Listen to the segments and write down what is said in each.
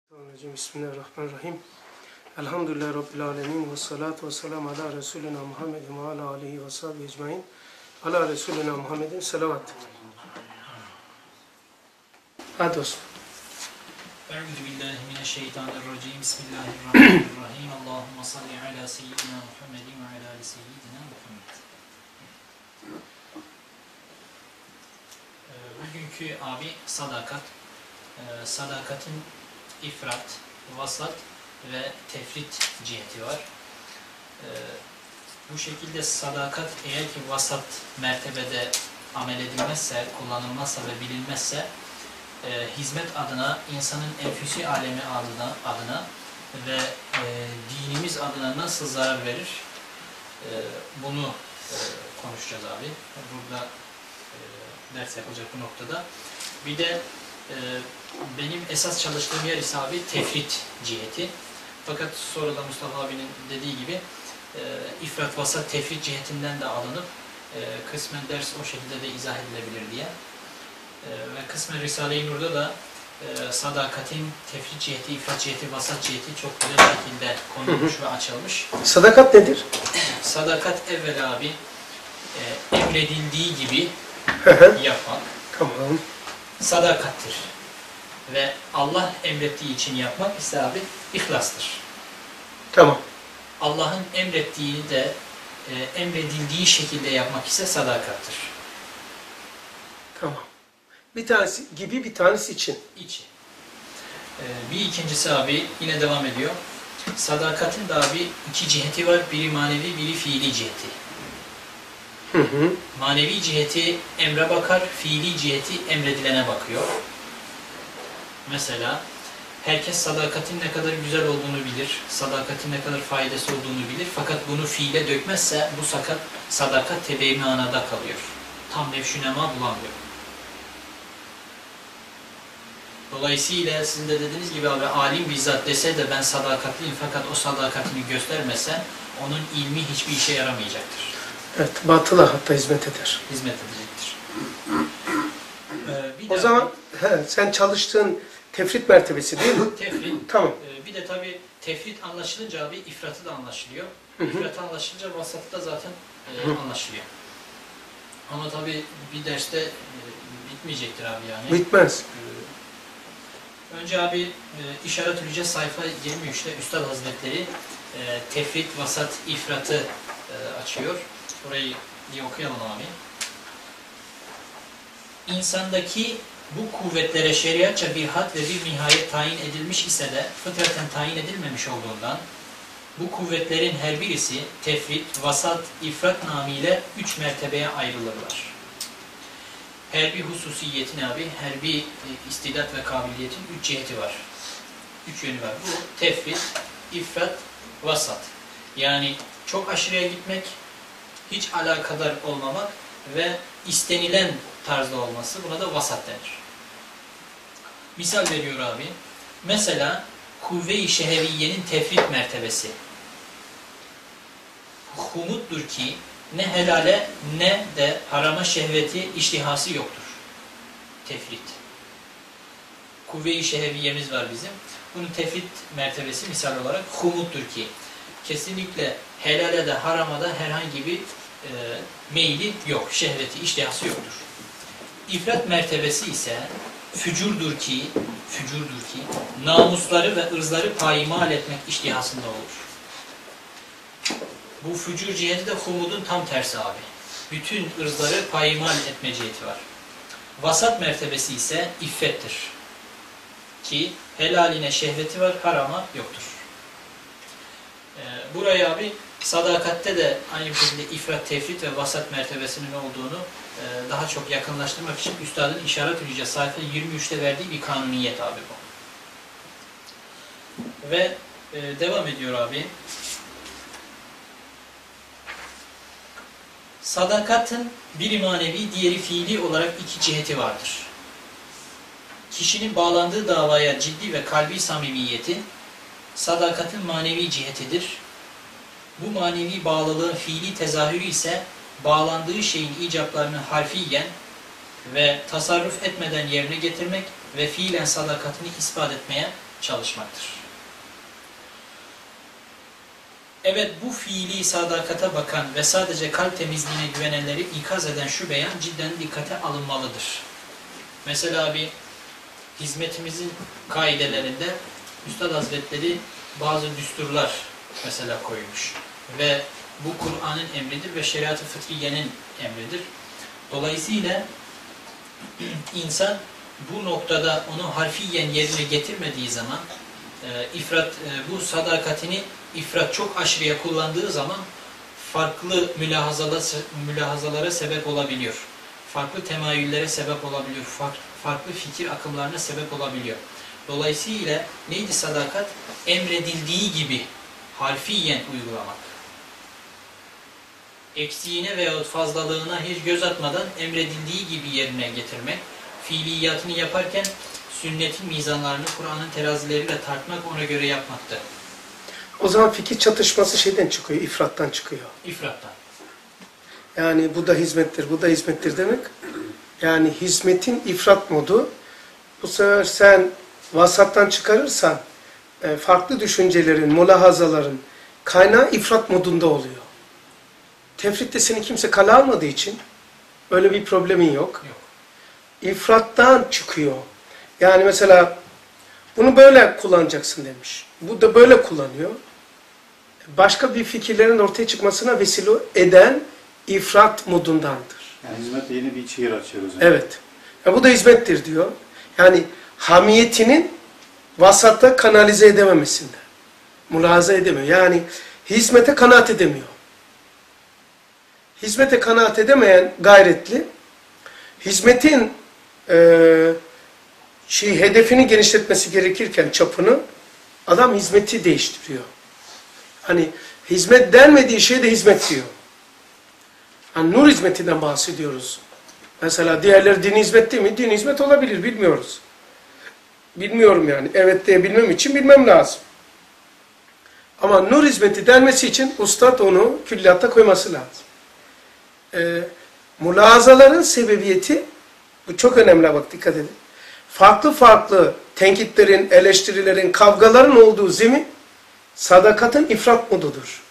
Bismillahirrahmanirrahim. Elhamdülillahi Rabbil alemin. Ve salatu ve selamu ala Resulina Muhammedin ve ala alihi ve sahbihi ecmain. Ala Resulina Muhammedin selavat. Hadi olsun. Euzubillahimineşşeytanirracim. Bismillahirrahmanirrahim. Allahümme salli ala seyyidina Muhammedin ve ala ali seyyidina Muhammed. Bugünkü abi sadakat. Sadakatin ifrat, vasat ve tefrit ciheti var. Bu şekilde sadakat eğer ki vasat mertebede amel edilmezse, kullanılmazsa ve bilinmezse hizmet adına, insanın enfüsi alemi adına ve dinimiz adına nasıl zarar verir? Bunu konuşacağız abi. Burada ders yapacak bu noktada. Bir de benim esas çalıştığım yer ise abi tefrit ciheti. Fakat sonra da Mustafa abinin dediği gibi ifrat, vasat, tefrit cihetinden de alınıp kısmen ders o şekilde de izah edilebilir diye. Ve kısmen Risale-i Nur'da da sadakatin tefrit ciheti, ifrat ciheti, vasat ciheti çok güzel şekilde konulmuş ve açılmış. Sadakat nedir? Sadakat evvel abi emredildiği gibi yapmak. Tamam. Sadakattir. Ve Allah emrettiği için yapmak ise abi ihlastır. Tamam. Allah'ın emrettiğini de emredildiği şekilde yapmak ise sadakattır. Tamam. Bir tanesi gibi, bir tanesi için. İçi. Bir ikincisi abi yine devam ediyor. Sadakatin de abi iki ciheti var. Biri manevi, biri fiili ciheti. Manevi ciheti emre bakar, fiili ciheti emredilene bakıyor. Mesela herkes sadakatin ne kadar güzel olduğunu bilir, sadakatin ne kadar faydası olduğunu bilir. Fakat bunu fiile dökmezse bu sadakat tebe-i manada kalıyor. Tam nefşünema bulamıyor. Dolayısıyla sizin de dediğiniz gibi abi alim bizzat dese de ben sadakatliyim fakat o sadakatini göstermese onun ilmi hiçbir işe yaramayacaktır. Evet, batıla hatta hizmet eder. Hizmet edecektir. O zaman sen çalıştığın tefrit mertebesi değil mi? Tefrit. Tamam. Bir de tabi tefrit anlaşılınca abi ifratı da anlaşılıyor. İfratı anlaşılınca vasatı da zaten anlaşılıyor. Ama tabi bir derste bitmeyecektir abi yani. Bitmez. Önce abi İşaret-ül Hücce sayfa 23'te Üstad Hazretleri tefrit, vasat, ifratı açıyor. Orayı bir okuyalım abi. İnsandaki bu kuvvetlere şeriatça bir had ve bir nihayet tayin edilmiş ise de fıtraten tayin edilmemiş olduğundan bu kuvvetlerin her birisi tefrit, vasat, ifrat namıyla 3 mertebeye ayrılırlar. Her bir hususiyetin abi, her bir istidat ve kabiliyetin 3 ciheti var. 3 yönü var. Bu tefrit, ifrat, vasat. Yani çok aşırıya gitmek, hiç alakadar olmamak ve istenilen tarzda olması, buna da vasat denir. Misal veriyor abi. Mesela kuvve-i şeheviyenin tefrit mertebesi. Humuttur ki ne helale ne de harama şehveti iştihası yoktur. Tefrit. Kuvve-i şeheviyemiz var bizim. Bunun tefrit mertebesi misal olarak humuttur ki kesinlikle helale de harama da herhangi bir meyli yok. Şehveti, iştihası yoktur. İfrat mertebesi ise fücurdur ki namusları ve ırzları payimal etmek iştihasında olur. Bu fücur ciheti de humudun tam tersi abi. Bütün ırzları payimal etme ciheti var. Vasat mertebesi ise iffettir. Ki helaline şehveti var, harama yoktur. Buraya abi sadakatte de aynı şekilde ifrat, tefrit ve vasat mertebesinin olduğunu daha çok yakınlaştırmak için Üstad'ın İşaret-ül Hücce sayfa 23'te verdiği bir kanuniyet abi bu. Ve devam ediyor abi. Sadakatın biri manevi, diğeri fiili olarak 2 ciheti vardır. Kişinin bağlandığı davaya ciddi ve kalbi samimiyeti sadakatin manevi cihetidir. Bu manevi bağlılığın fiili tezahürü ise bağlandığı şeyin icaplarını harfiyen ve tasarruf etmeden yerine getirmek ve fiilen sadakatini ispat etmeye çalışmaktır. Evet, bu fiili sadakata bakan ve sadece kalp temizliğine güvenenleri ikaz eden şu beyan cidden dikkate alınmalıdır. Mesela bir hizmetimizin kaidelerinde Üstad Hazretleri bazı düsturlar mesela koymuş. Ve bu Kur'an'ın emridir ve şeriat-ı fıtriyenin emridir. Dolayısıyla insan bu noktada onu harfiyen yerine getirmediği zaman bu sadakatini çok aşırıya kullandığı zaman farklı mülahazalara sebep olabiliyor. Farklı temayüllere sebep olabiliyor. Farklı fikir akımlarına sebep olabiliyor. Dolayısıyla neydi sadakat? Emredildiği gibi harfiyen uygulamak. Eksiğine veyahut fazlalığına hiç göz atmadan emredildiği gibi yerine getirmek, fiiliyatını yaparken sünnetin mizanlarını Kur'an'ın terazileriyle tartmak, ona göre yapmaktı. O zaman fikir çatışması şeyden çıkıyor, ifrattan çıkıyor. İfrattan. Yani bu da hizmettir, bu da hizmettir demek. Yani hizmetin ifrat modu, bu sefer sen vasattan çıkarırsan farklı düşüncelerin, mülahazaların kaynağı ifrat modunda oluyor. Tefritte seni kimse kale almadığı için öyle bir problemin yok. İfrattan çıkıyor. Yani mesela bunu böyle kullanacaksın demiş. Bu da böyle kullanıyor. Başka bir fikirlerin ortaya çıkmasına vesile eden ifrat modundandır. Yani hizmet yeni bir çığır açıyoruz. Yani. Evet. Yani bu da hizmettir diyor. Yani hamiyetinin vasatta kanalize edememesinde. Mülahaza edemiyor. Yani hizmete kanaat edemiyor. Hizmete kanaat edemeyen gayretli, hizmetin hedefini genişletmesi gerekirken çapını, adam hizmeti değiştiriyor. Hani hizmet denmediği şey de hizmet diyor. Yani nur hizmetinden bahsediyoruz. Mesela diğerleri din hizmet değil mi? Din hizmet olabilir, bilmiyoruz. Bilmiyorum yani. Evet diyebilmem için bilmem lazım. Ama nur hizmeti denmesi için ustad onu külliyatta koyması lazım. Mülahazaların sebebiyeti, bu çok önemli, bak dikkat edin. Farklı farklı tenkitlerin, eleştirilerin, kavgaların olduğu zemin sadakatın ifrat modudur.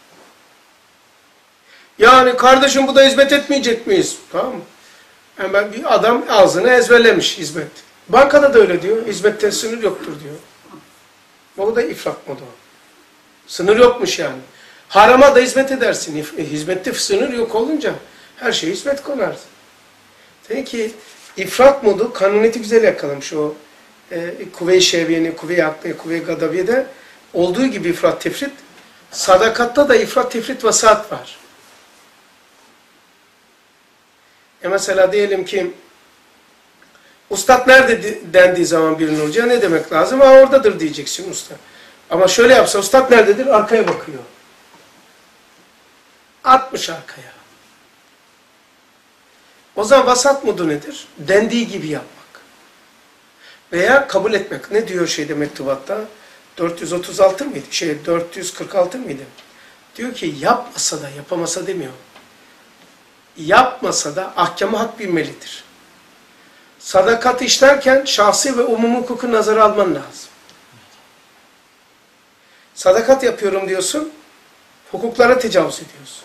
Yani kardeşim bu da hizmet etmeyecek miyiz? Tamam mı? Hemen bir adam ağzını ezberlemiş hizmet. Bankada da öyle diyor. Hizmette sınır yoktur diyor. Bu da ifrat modu. Sınır yokmuş yani. Harama da hizmet edersin. Hizmette sınır yok olunca her şeye hizmet konarsın. Demek ki ifrat modu kanuniyeti güzel yakalamış o kuvve-i şeviyeni, kuvve-i aklı, kuvve-i gadaviyede olduğu gibi ifrat tefrit. Sadakatta da ifrat tefrit vasat var. Mesela diyelim ki ustad nerede dendiği zaman bir nurcuya ne demek lazım? Ha oradadır diyeceksin usta. Ama şöyle yapsa ustad nerededir? Arkaya bakıyor. Atmış arkaya. O zaman vasat modu nedir? Dendiği gibi yapmak. Veya kabul etmek. Ne diyor mektubatta? 436 mıydı? 446 mıydı? Diyor ki yapmasa da yapamasa demiyor. Yapmasa da ahkamı hak bilmelidir. Sadakat işlerken şahsi ve umumi hukuku nazara alman lazım. Sadakat yapıyorum diyorsun, hukuklara tecavüz ediyorsun.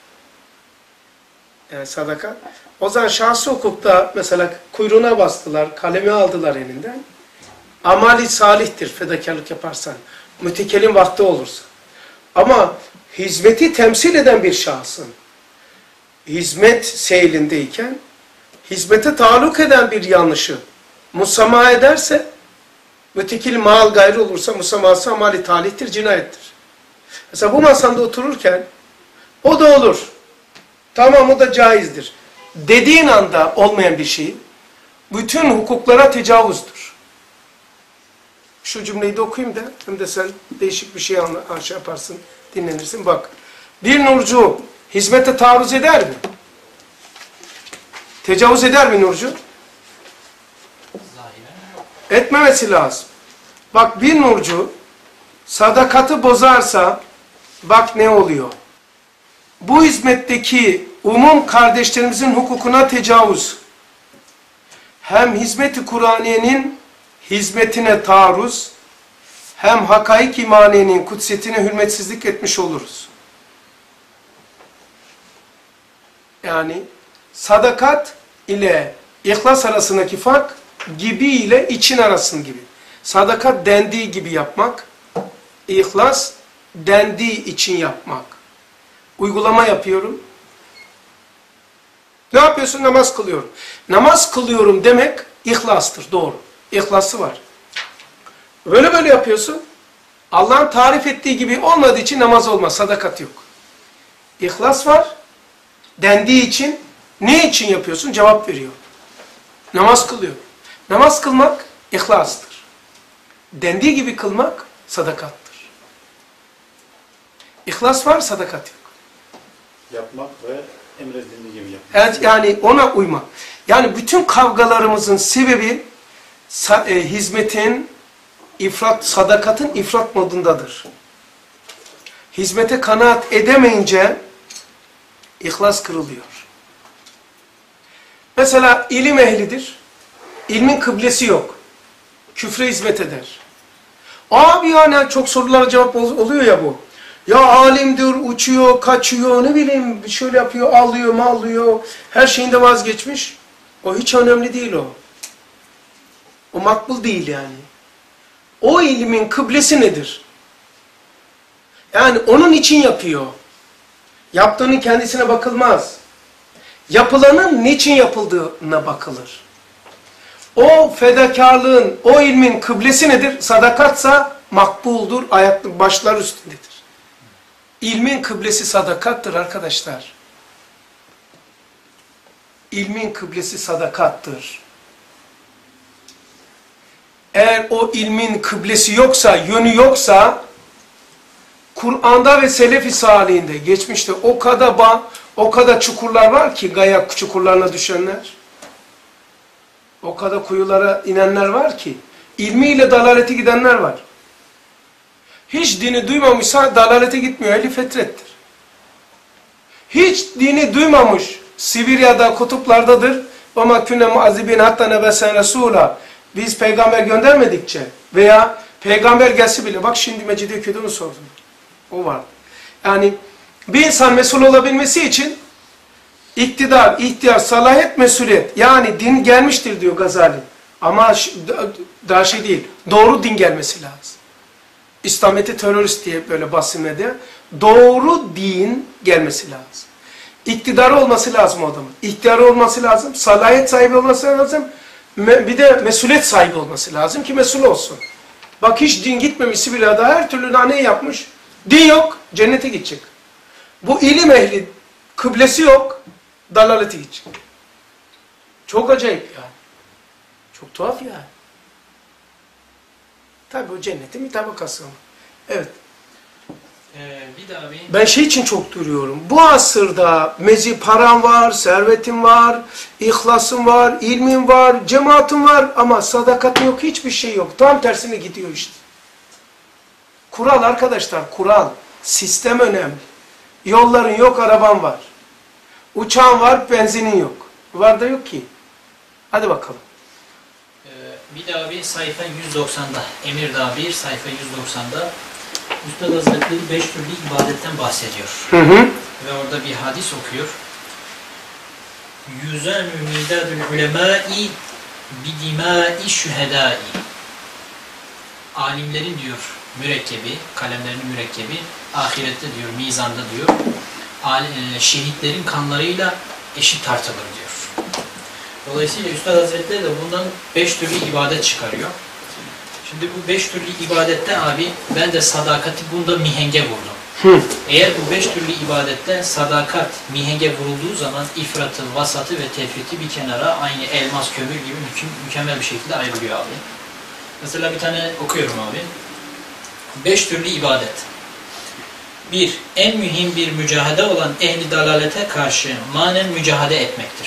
Yani sadaka. O zaman şahsi hukukta mesela kuyruğuna bastılar, kalemi aldılar elinden. Amali salihtir fedakarlık yaparsan. Mütekellim vakti olursa. Ama hizmeti temsil eden bir şahsın, hizmet seylindeyken, hizmete taluk eden bir yanlışı musamaha ederse, mütekil mal gayrı olursa musamahası amali talihtir, cinayettir. Mesela bu masanda otururken, o da olur. Tamam, o da caizdir. Dediğin anda olmayan bir şey, bütün hukuklara tecavüzdür. Şu cümleyi de okuyayım da, hem de sen değişik bir şey yaparsın, dinlenirsin. Bak, bir nurcu hizmete taarruz eder mi? Tecavüz eder mi nurcu? Etmemesi lazım. Bak, bir nurcu sadakatı bozarsa bak ne oluyor. Bu hizmetteki umum kardeşlerimizin hukukuna tecavüz. Hem hizmet-i Kur'aniyenin hizmetine taarruz, hem hakaik imaniyenin kutsiyetine hürmetsizlik etmiş oluruz. Yani sadakat ile ihlas arasındaki fark gibi ile için arasın gibi. Sadakat dendiği gibi yapmak, ihlas dendiği için yapmak. Uygulama yapıyorum. Ne yapıyorsun? Namaz kılıyorum. Namaz kılıyorum demek ihlastır. Doğru. İhlası var. Böyle yapıyorsun. Allah'ın tarif ettiği gibi olmadığı için namaz olmaz. Sadakat yok. İhlas var. Dendiği için ne için yapıyorsun? Cevap veriyor. Namaz kılıyor. Namaz kılmak ihlastır. Dendiği gibi kılmak sadakattır. İhlas var, sadakat yok. Yapmak ve emredildiği gibi yapmak. Evet, yani ona uyma. Yani bütün kavgalarımızın sebebi hizmetin, sadakatın ifrat modundadır. Hizmete kanaat edemeyince ihlas kırılıyor. Mesela ilim ehlidir. İlmin kıblesi yok. Küfre hizmet eder. Abi yani çok sorulara cevap oluyor ya bu. Ya alimdir, uçuyor, kaçıyor, ne bileyim şöyle yapıyor, alıyor, mallıyor. Her şeyinde vazgeçmiş. O hiç önemli değil o. O makbul değil yani. O ilmin kıblesi nedir? Yani onun için yapıyor. Yaptığının kendisine bakılmaz. Yapılanın niçin yapıldığına bakılır. O fedakarlığın, o ilmin kıblesi nedir? Sadakatsa makbuldur, başlar üstündedir. İlmin kıblesi sadakattır arkadaşlar. İlmin kıblesi sadakattır. Eğer o ilmin kıblesi yoksa, yönü yoksa, Kur'an'da ve Selef-i Salih'inde, geçmişte o kadar çukurlar var ki, gaya çukurlarına düşenler, o kadar kuyulara inenler var ki, ilmiyle dalalete gidenler var. Hiç dini duymamışsa dalalete gitmiyor, ehli fetrettir. Hiç dini duymamış, Sibirya'da, kutuplardadır. وَمَا كُنَّ مُعَذِّبِينَ حَتَّى نَبَسَنْ رَسُولًا Biz peygamber göndermedikçe veya peygamber gelse bile, bak şimdi Mecidiyeköy'de onu sordum. O vardı. Yani bir insan mesul olabilmesi için iktidar, ihtiyar, salahiyet, mesuliyet. Yani din gelmiştir diyor Gazali. Ama daha şey değil. Doğru din gelmesi lazım. İslamiyet'i terörist diye böyle basınmede. Doğru din gelmesi lazım. İktidarı olması lazım o adamın. İhtiyarı olması lazım. Salahiyet sahibi olması lazım. Bir de mesuliyet sahibi olması lazım ki mesul olsun. Bak hiç din gitmemiş bile daha her türlü ne yapmış? Din yok, cennete gidecek. Bu ilim ehli, kıblesi yok, dalalete gidecek. Çok acayip yani. Çok tuhaf yani. Tabi o cennetin bir tabakası. Evet. Bir daha bir... Ben şey için çok duruyorum. Bu asırda param var, servetim var, ihlasım var, ilmin var, cemaatim var ama sadakatım yok, hiçbir şey yok. Tam tersine gidiyor işte. Kural arkadaşlar, kural. Sistem önemli. Yolların yok, araban var. Uçağın var, benzinin yok. Var da yok ki. Hadi bakalım. Bir daha bir sayfa 190'da. Emirdağ 1 sayfa 190'da. Üstad Hazretleri 5 türlü ibadetten bahsediyor. Ve orada bir hadis okuyor. Yüzemü midadül ulemâi bidimâi şühedâi. Alimlerin diyor mürekkebi, kalemlerinin mürekkebi ahirette diyor, mizanda diyor, şehitlerin kanlarıyla eşit tartılır diyor. Dolayısıyla Üstad Hazretleri de bundan 5 türlü ibadet çıkarıyor. Şimdi bu 5 türlü ibadette abi ben de sadakati bunda mihenge vurdum. Eğer bu 5 türlü ibadette sadakat mihenge vurulduğu zaman ifratı, vasatı ve tefriti bir kenara aynı elmas, kömür gibi mükemmel bir şekilde ayrılıyor abi. Mesela bir tane okuyorum abi. 5 türlü ibadet. 1. En mühim bir mücahede olan ehli dalalete karşı manen mücahede etmektir.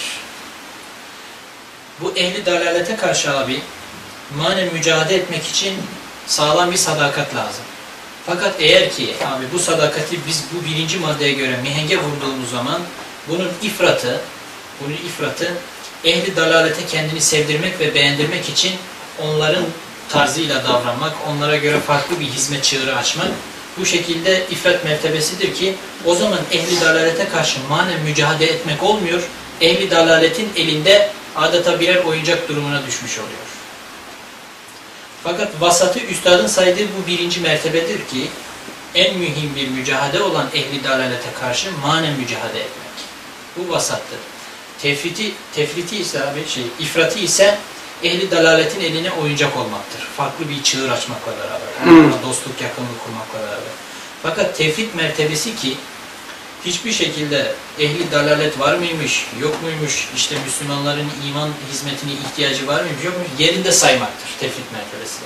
Bu ehli dalalete karşı abi manen mücadele etmek için sağlam bir sadakat lazım. Fakat eğer ki abi bu sadakati biz bu birinci maddeye göre mihenge vurduğumuz zaman bunun ifratı ehli dalalete kendini sevdirmek ve beğendirmek için onların tarzıyla davranmak, onlara göre farklı bir hizmet çığırı açmak, bu şekilde ifrat mertebesidir ki o zaman ehli dalalete karşı manen mücadele etmek olmuyor, ehli dalaletin elinde adeta birer oyuncak durumuna düşmüş oluyor. Fakat vasatı üstadın saydığı bu birinci mertebedir ki en mühim bir mücadele olan ehli dalalete karşı manen mücadele etmek. Bu vasattır. Tefriti ise ifratı ise ehli dalaletin eline oyuncak olmaktır. Farklı bir çığır açmakla beraber. Dostluk, yakınlık kurmakla beraber. Fakat tefrit mertebesi ki hiçbir şekilde ehli dalalet var mıymış, yok muymuş, işte Müslümanların iman hizmetine ihtiyacı var mıymış, yok muymuş, yerinde saymaktır tefrit mertebesi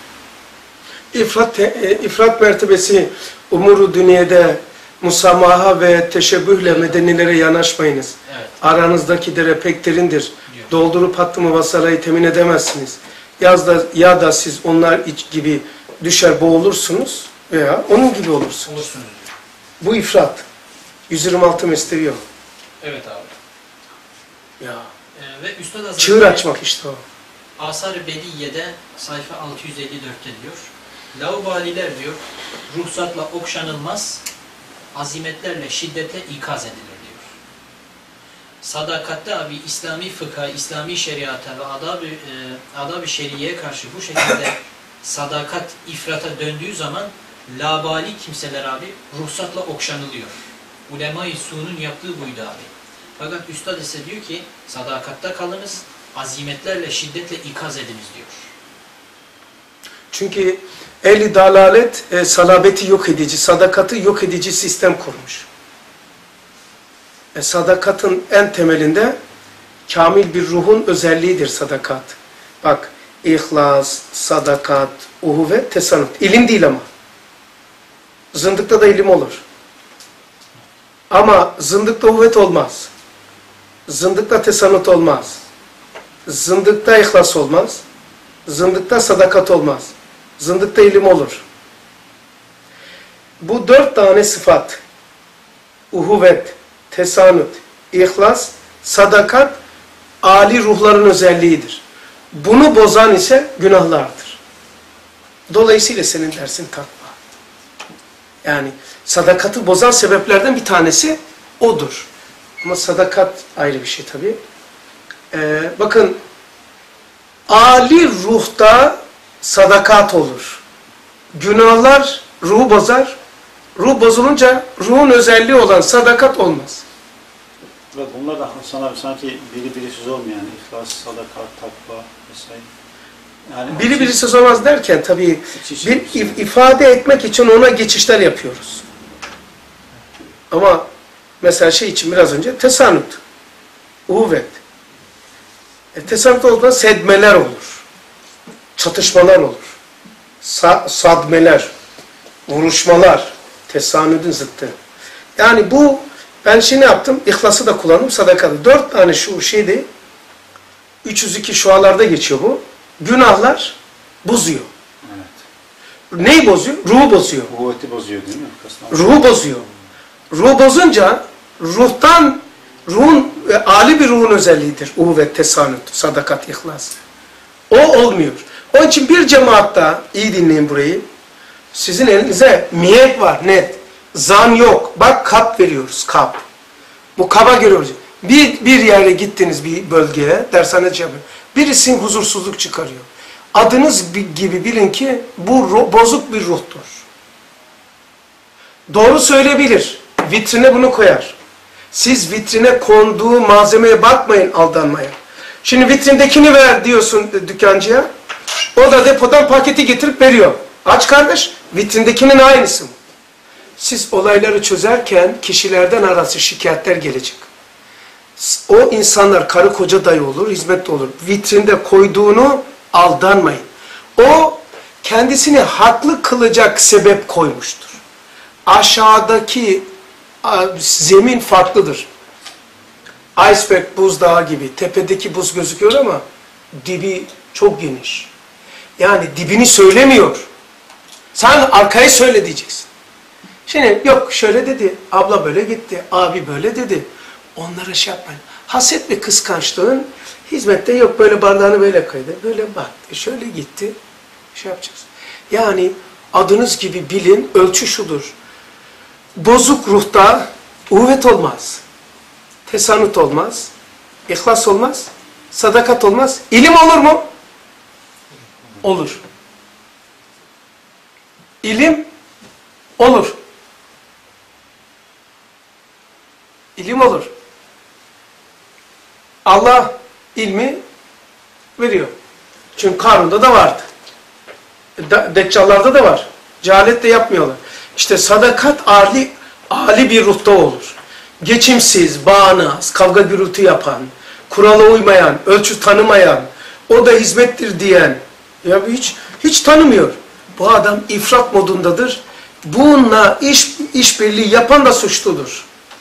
de. İfrat mertebesi umuru dünyada musamaha ve teşebbühle medenilere yanaşmayınız. Evet. Aranızdaki dere pek derindir. Diyor. Doldurup hattımı vasalayı temin edemezsiniz. Ya da siz onlar gibi düşer boğulursunuz veya onun gibi olursunuz. Bu ifrat. 126 mesnevi o. Evet abi. Ya. Ve Üstad Hazretleri Çığır açmak işte o. Asar-ı Bediye'de sayfa 654'te diyor. Laubaliler diyor, ruhsatla okşanılmaz, azimetlerle, şiddetle ikaz edilir diyor. Sadakatte abi İslami fıkha, İslami şeriata ve adab-ı şeriyeye karşı bu şekilde sadakat ifrata döndüğü zaman labali kimseler abi ruhsatla okşanılıyor. Ulema-i Su'nun yaptığı buydu abi. Fakat Üstad ise diyor ki sadakatta kalınız, azimetlerle, şiddetle ikaz ediniz diyor. Çünkü ehli dalalet salabeti yok edici, sadakatı yok edici sistem kurmuş. Sadakatın en temelinde kamil bir ruhun özelliğidir sadakat. Bak, ihlas, sadakat, uhuvvet, tesanut. İlim değil ama. Zındıkta da ilim olur. Ama zındıkta uhuvvet olmaz. Zındıkta tesanut olmaz. Zındıkta ihlas olmaz. Zındıkta sadakat olmaz. Zındıkta ilim olur. Bu 4 tane sıfat, uhuvvet, tesanut, ihlas, sadakat, âli ruhların özelliğidir. Bunu bozan ise günahlardır. Dolayısıyla senin dersin takva. Yani sadakatı bozan sebeplerden bir tanesi odur. Ama sadakat ayrı bir şey tabii. Bakın, âli ruhta sadakat olur. Günahlar ruhu bozar. Ruh bozulunca ruhun özelliği olan sadakat olmaz. Evet, bunlar da sana sanki birisiz olmayan ihlas, sadakat, takva vesaire. Yani Birisiz olmaz derken tabii bir ifade etmek için ona geçişler yapıyoruz. Ama mesela şey için biraz önce tesanut, uhuvvet. Tesanut olduğunda sedmeler olur. Çatışmalar olur. Sadmeler, vuruşmalar, tesanüdün zıttı. Yani bu, ben şimdi yaptım, ihlası da kullandım, sadakatı. 4 tane şu şeydi, 302 şualarda geçiyor bu. Günahlar bozuyor. Evet. Neyi bozuyor? Ruhu bozuyor. Kuvveti bozuyor değil mi? Ruhu bozuyor. Ruhu bozunca ruhun âli bir ruhun özelliğidir. Uhuvvet, tesanüt, sadakat, ihlas. O olmuyor. Onun için bir cemaatta, iyi dinleyin burayı, sizin elinize miyet var, net. Zan yok. Bak, kap veriyoruz, kap. Bu kaba görüyoruz. Bir yere gittiniz, bir bölgeye, dershaneci yapıyor. Birisi huzursuzluk çıkarıyor. Adınız gibi bilin ki bu bozuk bir ruhtur. Doğru söyleyebilir. Vitrine bunu koyar. Siz vitrine konduğu malzemeye bakmayın aldanmaya. Şimdi vitrindekini ver diyorsun dükkancıya. O da depodan paketi getirip veriyor. Aç kardeş, vitrindekinin aynısı mı? Siz olayları çözerken kişilerden arası şikayetler gelecek. O insanlar karı koca dayı olur, hizmet de olur. Vitrinde koyduğunu aldanmayın. O kendisini haklı kılacak sebep koymuştur. Aşağıdaki zemin farklıdır. Iceberg buzdağı gibi. Tepedeki buz gözüküyor ama dibi çok geniş. Yani dibini söylemiyor. Sen arkayı söyle diyeceksin. Şimdi yok şöyle dedi, abla böyle gitti, abi böyle dedi. Onlara şey yapmayın. Haset ve kıskançlığın hizmette yok böyle bardağını böyle koydu, böyle baktı, şöyle gitti. şey yapacağız. Yani adınız gibi bilin, ölçü şudur. Bozuk ruhta uhvet olmaz. Tesanut olmaz. İhlas olmaz. Sadakat olmaz. İlim olur mu? Olur. İlim olur. İlim olur. Allah ilmi veriyor. Çünkü Karun'da da vardı. Deccallarda da var. Cehalet de yapmıyorlar. İşte sadakat âli bir ruhta olur. Geçimsiz, bağnaz, kavga gürültü yapan, kurala uymayan, ölçü tanımayan, o da hizmettir diyen, ya hiç tanımıyor. Bu adam ifrat modundadır. Bununla işbirliği yapan da suçludur.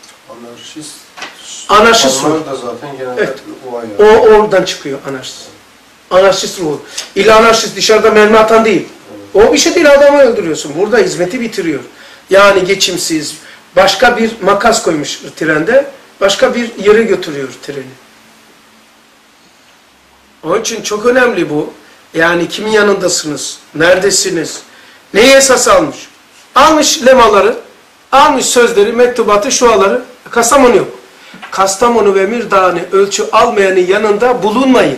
Anarşist ruh. Da zaten genelde Evet. o O oradan çıkıyor anarşist. Anarşist ruhu. İlla anarşist dışarıda mermi atan değil. O bir şey değil, adamı öldürüyorsun. Burada hizmeti bitiriyor. Yani geçimsiz. Başka bir makas koymuş trende. Başka bir yere götürüyor treni. Onun için çok önemli bu. Yani kimin yanındasınız? Neredesiniz? Neyi esas almış? Almış lemaları, almış sözleri, mektubatı, şuaları. Kastamonu yok. Kastamonu ve Mirdağ'ını ölçü almayanın yanında bulunmayın.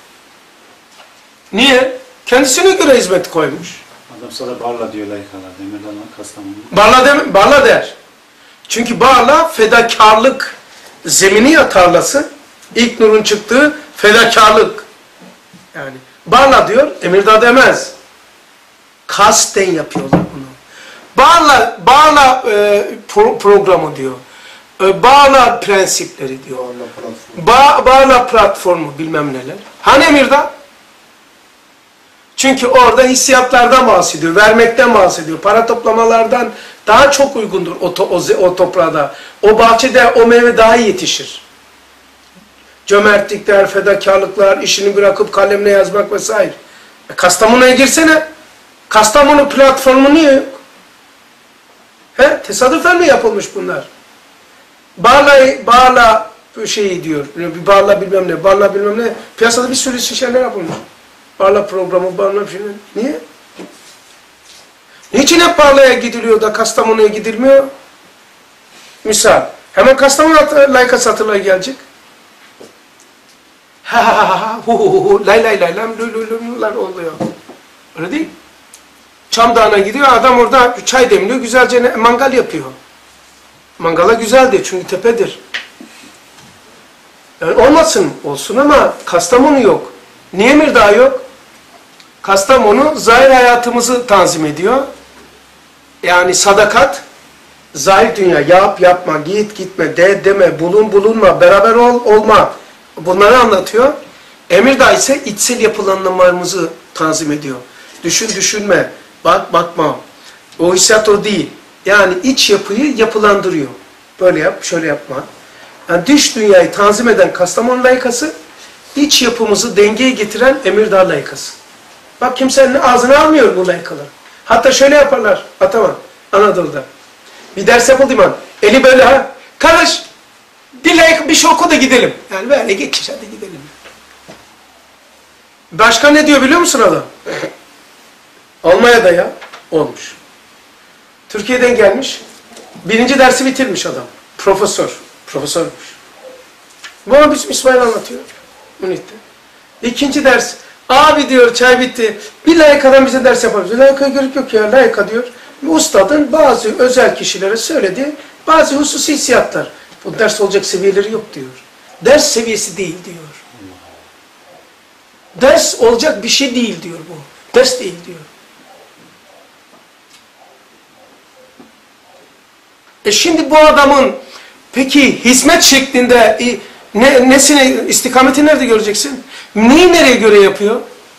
Niye? Kendisine göre hizmet koymuş. Adam sana Barla diyor layıkalar. Demirdan'la Kastamonu. Barla der. Çünkü Barla fedakarlık zemini ya tarlası. İlk nurun çıktığı fedakarlık. Yani Barla diyor, Emirdağ demez. Kasten yapıyorlar bunu. Barla programı diyor. Barla prensipleri diyor. Barla platformu bilmem neler. Hani Emirdağ? Çünkü orada hissiyatlardan bahsediyor, vermekten bahsediyor. Para toplamalardan daha çok uygundur o toprağda. O bahçede o meyve daha iyi yetişir. Cömertlikler, fedakarlıklar, işini bırakıp kalemle yazmak vesaire. Kastamonu'ya girsene. Kastamonu platformu niye yok? Tesadüfen mi yapılmış bunlar? Barla şeyi diyor. Barla bilmem ne, barla bilmem ne. Piyasada bir sürü şeyler yapılmış. Barla programı, barla bir şeyler. Niye? Niçin hep Barla'ya gidiliyor da Kastamonu'ya gidilmiyor? Misal. Hemen Kastamonu layıka satırlar gelecek. Ha ha ha ha hu hu hu lay lay lay lam lululullar oluyor. Öyle değil. Çam Dağı'na gidiyor, adam orada çay demliyor, güzelce mangal yapıyor. Mangala güzeldir çünkü tepedir. Yani olmasın, olsun ama Kastamonu yok. Niye Mirdağ yok? Kastamonu zahir hayatımızı tanzim ediyor. Yani sadakat, zahir dünya, yap yapma, git gitme, de deme, bulun bulunma, beraber ol olma. Bunları anlatıyor. Emirdağ ise içsel yapılanmalarımızı tanzim ediyor. Düşün düşünme, bak bakma. O hissiyat o değil. Yani iç yapıyı yapılandırıyor. Böyle yap, şöyle yapma. Yani dış dünyayı tanzim eden Kastamonu layıkası, iç yapımızı dengeye getiren Emirdağ layıkası. Bak kimsenin ağzına almıyor bu layıkaları. Hatta şöyle yaparlar Ataman, Anadolu'da. Bir ders yapıldı iman. Eli böyle ha. Kardeş, bir şey oku da gidelim. Yani böyle geçiş hadi gidelim. Başka ne diyor biliyor musun adam? Almanya'da ya olmuş. Türkiye'den gelmiş. Birinci dersi bitirmiş adam. Profesörmüş. Bana bizim İsmail anlatıyor. Unit'te. İkinci ders. Abi diyor çay bitti. Bir layıkadan bize ders yapabiliriz. Layıkaya gerek yok ya. Layıka diyor. Ustadın bazı özel kişilere söylediği bazı hususi hissiyatlar. Bu ders olacak seviyeleri yok diyor. Ders seviyesi değil diyor. Ders olacak bir şey değil diyor bu. Ders değil diyor. Şimdi bu adamın peki hizmet şeklinde nesini, istikameti nerede göreceksin? Neyi nereye göre yapıyor?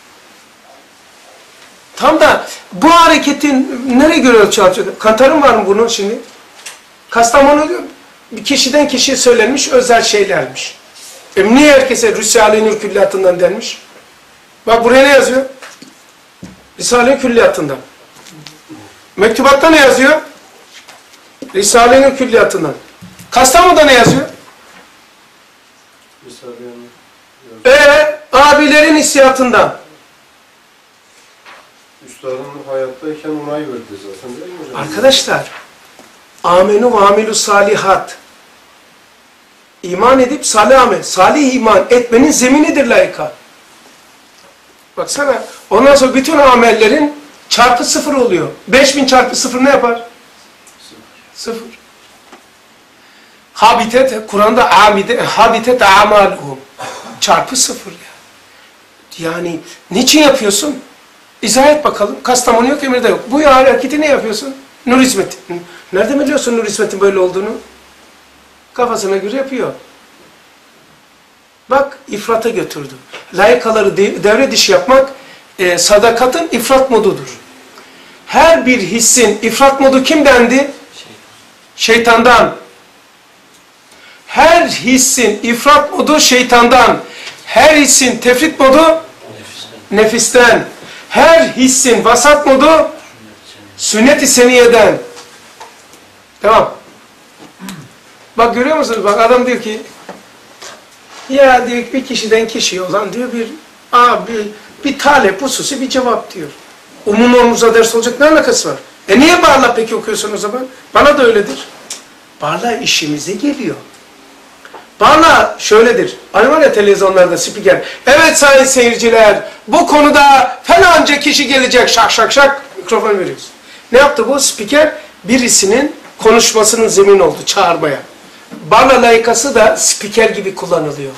Tam da bu hareketin nereye göre çalışıyor? Kantarın var mı bunun şimdi? Kastamonu bir kişiden kişiye söylenmiş özel şeylermiş. Niye herkese Risale-i Nur külliyatından denmiş? Bak buraya ne yazıyor? Risale-i Külliyatından. Mektubatta ne yazıyor? Risale-i Nur külliyatından. Kastamonu'da ne yazıyor? Abilerin hissiyatından. Üstadın hayattayken onay verdi zaten değil mi hocam? Arkadaşlar, amenu ve amilu salihat. İman edip salih amel, salih iman etmenin zeminidir layıka. Baksana, ondan sonra bütün amellerin çarpı 0 oluyor. 5000 çarpı 0 ne yapar? 0. Habitet, Kur'an'da habitet amaluhum. Çarpı 0 yani. Niçin yapıyorsun? İzah et bakalım. Kastamonu yok, Emir'de yok. Bu hareketi ne yapıyorsun? Nur hizmeti. Nerede biliyorsun Nur hizmetin böyle olduğunu? Kafasına göre yapıyor. Bak, ifrata götürdü. Layıkaları devre dışı yapmak sadakatın ifrat modudur. Her bir hissin ifrat modu kimdendi? Şeytandan. Her hissin ifrat modu şeytandan. Her hissin tefrit modu nefisten. Her hissin vasat modu sünnet-i seniyeden. Tamam. Bak görüyor musunuz? Bak adam diyor ki ya diyor bir kişiden kişiye olan diyor bir talep hususi bir cevap diyor. Umum omuza ders olacak ne alakası var? Niye Barla peki okuyorsun o zaman? Bana da öyledir. Barla işimize geliyor. Barla şöyledir. Hani var ya televizyonlarda spiker. Evet sayın seyirciler bu konuda falanca kişi gelecek şak şak şak mikrofon veriyoruz. Ne yaptı bu? Spiker birisinin konuşmasının zemin oldu çağırmaya. Barla layıkası da spiker gibi kullanılıyor.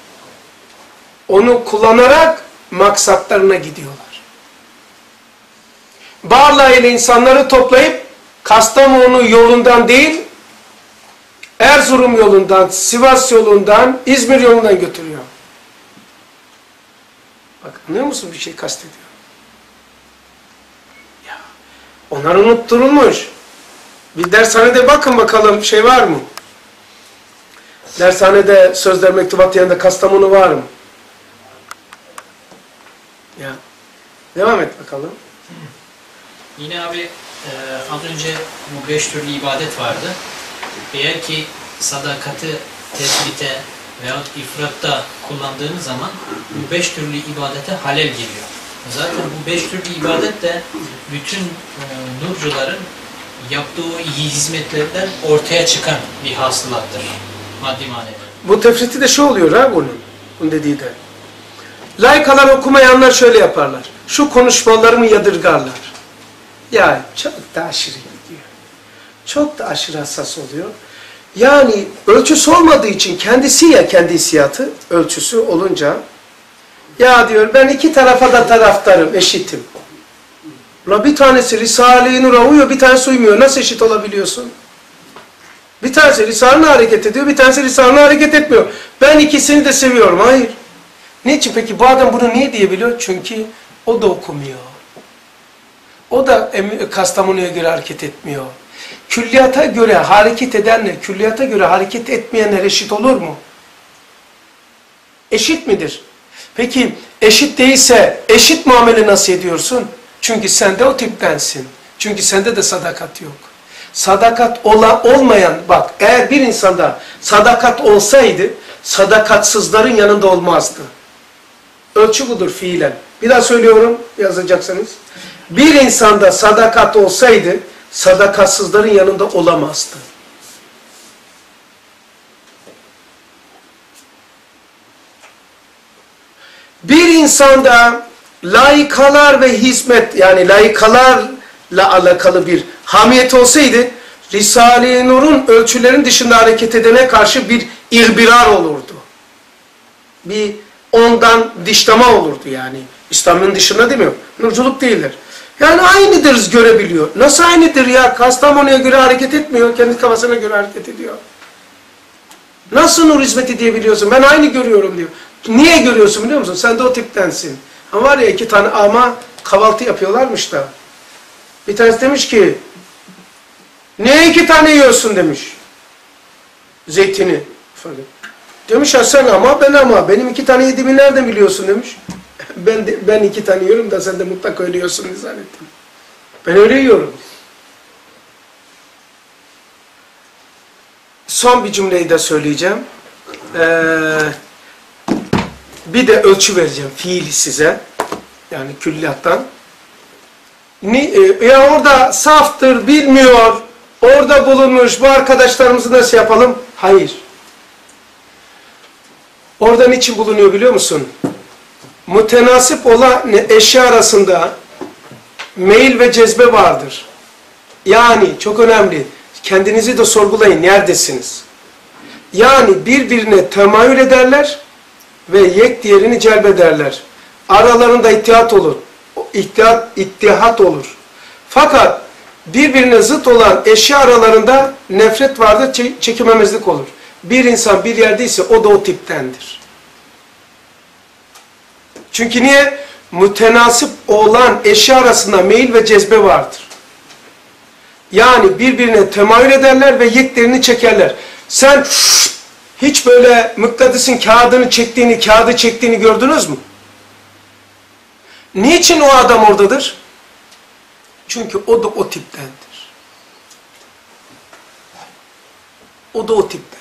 Onu kullanarak maksatlarına gidiyorlar. Barla ile insanları toplayıp Kastamonu yolundan değil, Erzurum yolundan, Sivas yolundan, İzmir yolundan götürüyor. Bak anlıyor musun bir şey kastediyor? Ya, onlar unutturulmuş. Bir dershanede bakın bakalım şey var mı? Dershanede sözler mektubat yanında Kastamonu var mı? Ya. Devam et bakalım. Yine abi az önce bu 5 türlü ibadet vardı. Eğer ki sadakati tespite veyahut ifratta kullandığınız zaman bu 5 türlü ibadete halel geliyor. Zaten bu 5 türlü ibadet de bütün nurcuların yaptığı iyi hizmetlerden ortaya çıkan bir hasılattır. Maddi manevi. Bu tefriti de şu oluyor ha bunun dediği de. Layıkalar okumayanlar şöyle yaparlar. Şu konuşmalarımı yadırgarlar. Ya çok da aşırı gidiyor. Çok da aşırı hassas oluyor. Yani ölçüsü olmadığı için kendisi ya kendi hissiyatı ölçüsü olunca ya diyor ben iki tarafa da taraftarım, eşitim. Ulan bir tanesi Risale-i Nur'a uyuyor, bir tanesi uymuyor. Nasıl eşit olabiliyorsun? Bir tanesi Risale'ne hareket ediyor, bir tanesi Risale'ne hareket etmiyor. Ben ikisini de seviyorum. Hayır. Niçin peki? Bu adam bunu niye diyebiliyor? Çünkü o da okumuyor. O da Kastamonu'ya göre hareket etmiyor. Külliyata göre hareket edenle, külliyata göre hareket etmeyenler eşit olur mu? Eşit midir? Peki eşit değilse eşit muamele nasıl ediyorsun? Çünkü sen de o tiptensin. Çünkü sende de sadakat yok. Sadakat olmayan, bak eğer bir insanda sadakat olsaydı sadakatsızların yanında olmazdı. Ölçü budur fiilen. Bir daha söylüyorum yazacaksınız. Bir insanda sadakat olsaydı sadakatsızların yanında olamazdı. Bir insanda layıkalar ve hizmet yani layıkalarla alakalı bir hamiyet olsaydı Risale-i Nur'un ölçülerin dışında hareket edene karşı bir ihbirar olurdu. Bir ondan dışlama olurdu yani. İslam'ın dışında demiyor. Nurculuk değildir. Yani aynıdır görebiliyor. Nasıl aynıdır ya? Kastamonu'ya göre hareket etmiyor. Kendi kafasına göre hareket ediyor. Nasıl nur hizmeti diyebiliyorsun? Ben aynı görüyorum diyor. Niye görüyorsun biliyor musun? Sen de o tiptensin. Ama var ya iki tane ama kahvaltı yapıyorlarmış da. Bir tanesi demiş ki niye iki tane yiyorsun demiş. Zeytini. Demiş ya sen ama ben ama. Benim iki tane yediğimi nereden biliyorsun demiş. Ben iki tane yiyorum da sen de mutlaka öyle yiyorsun zannettim. Ben öyle yiyorum. Son bir cümleyi de söyleyeceğim. Bir de ölçü vereceğim fiili size. Yani külliyattan. Ya orada saftır, bilmiyor, orada bulunmuş, bu arkadaşlarımızı nasıl yapalım? Hayır. Orada niçin bulunuyor biliyor musun? Mütenasip olan eşya arasında meyil ve cezbe vardır. Yani çok önemli. Kendinizi de sorgulayın. Neredesiniz? Yani birbirine temayül ederler ve yek diğerini celbederler. Aralarında ittihat olur. İttihat olur. Fakat birbirine zıt olan eşya aralarında nefret vardır, çekememezlik olur. Bir insan bir yerdeyse o da o tiptendir. Çünkü niye? Mütenasip olan eşya arasında meyil ve cezbe vardır. Yani birbirine temayül ederler ve yeklerini çekerler. Sen hiç böyle mıknatısın kağıdı çektiğini gördünüz mü? Niçin o adam oradadır? Çünkü o da o tiptendir. O da o tiptendir.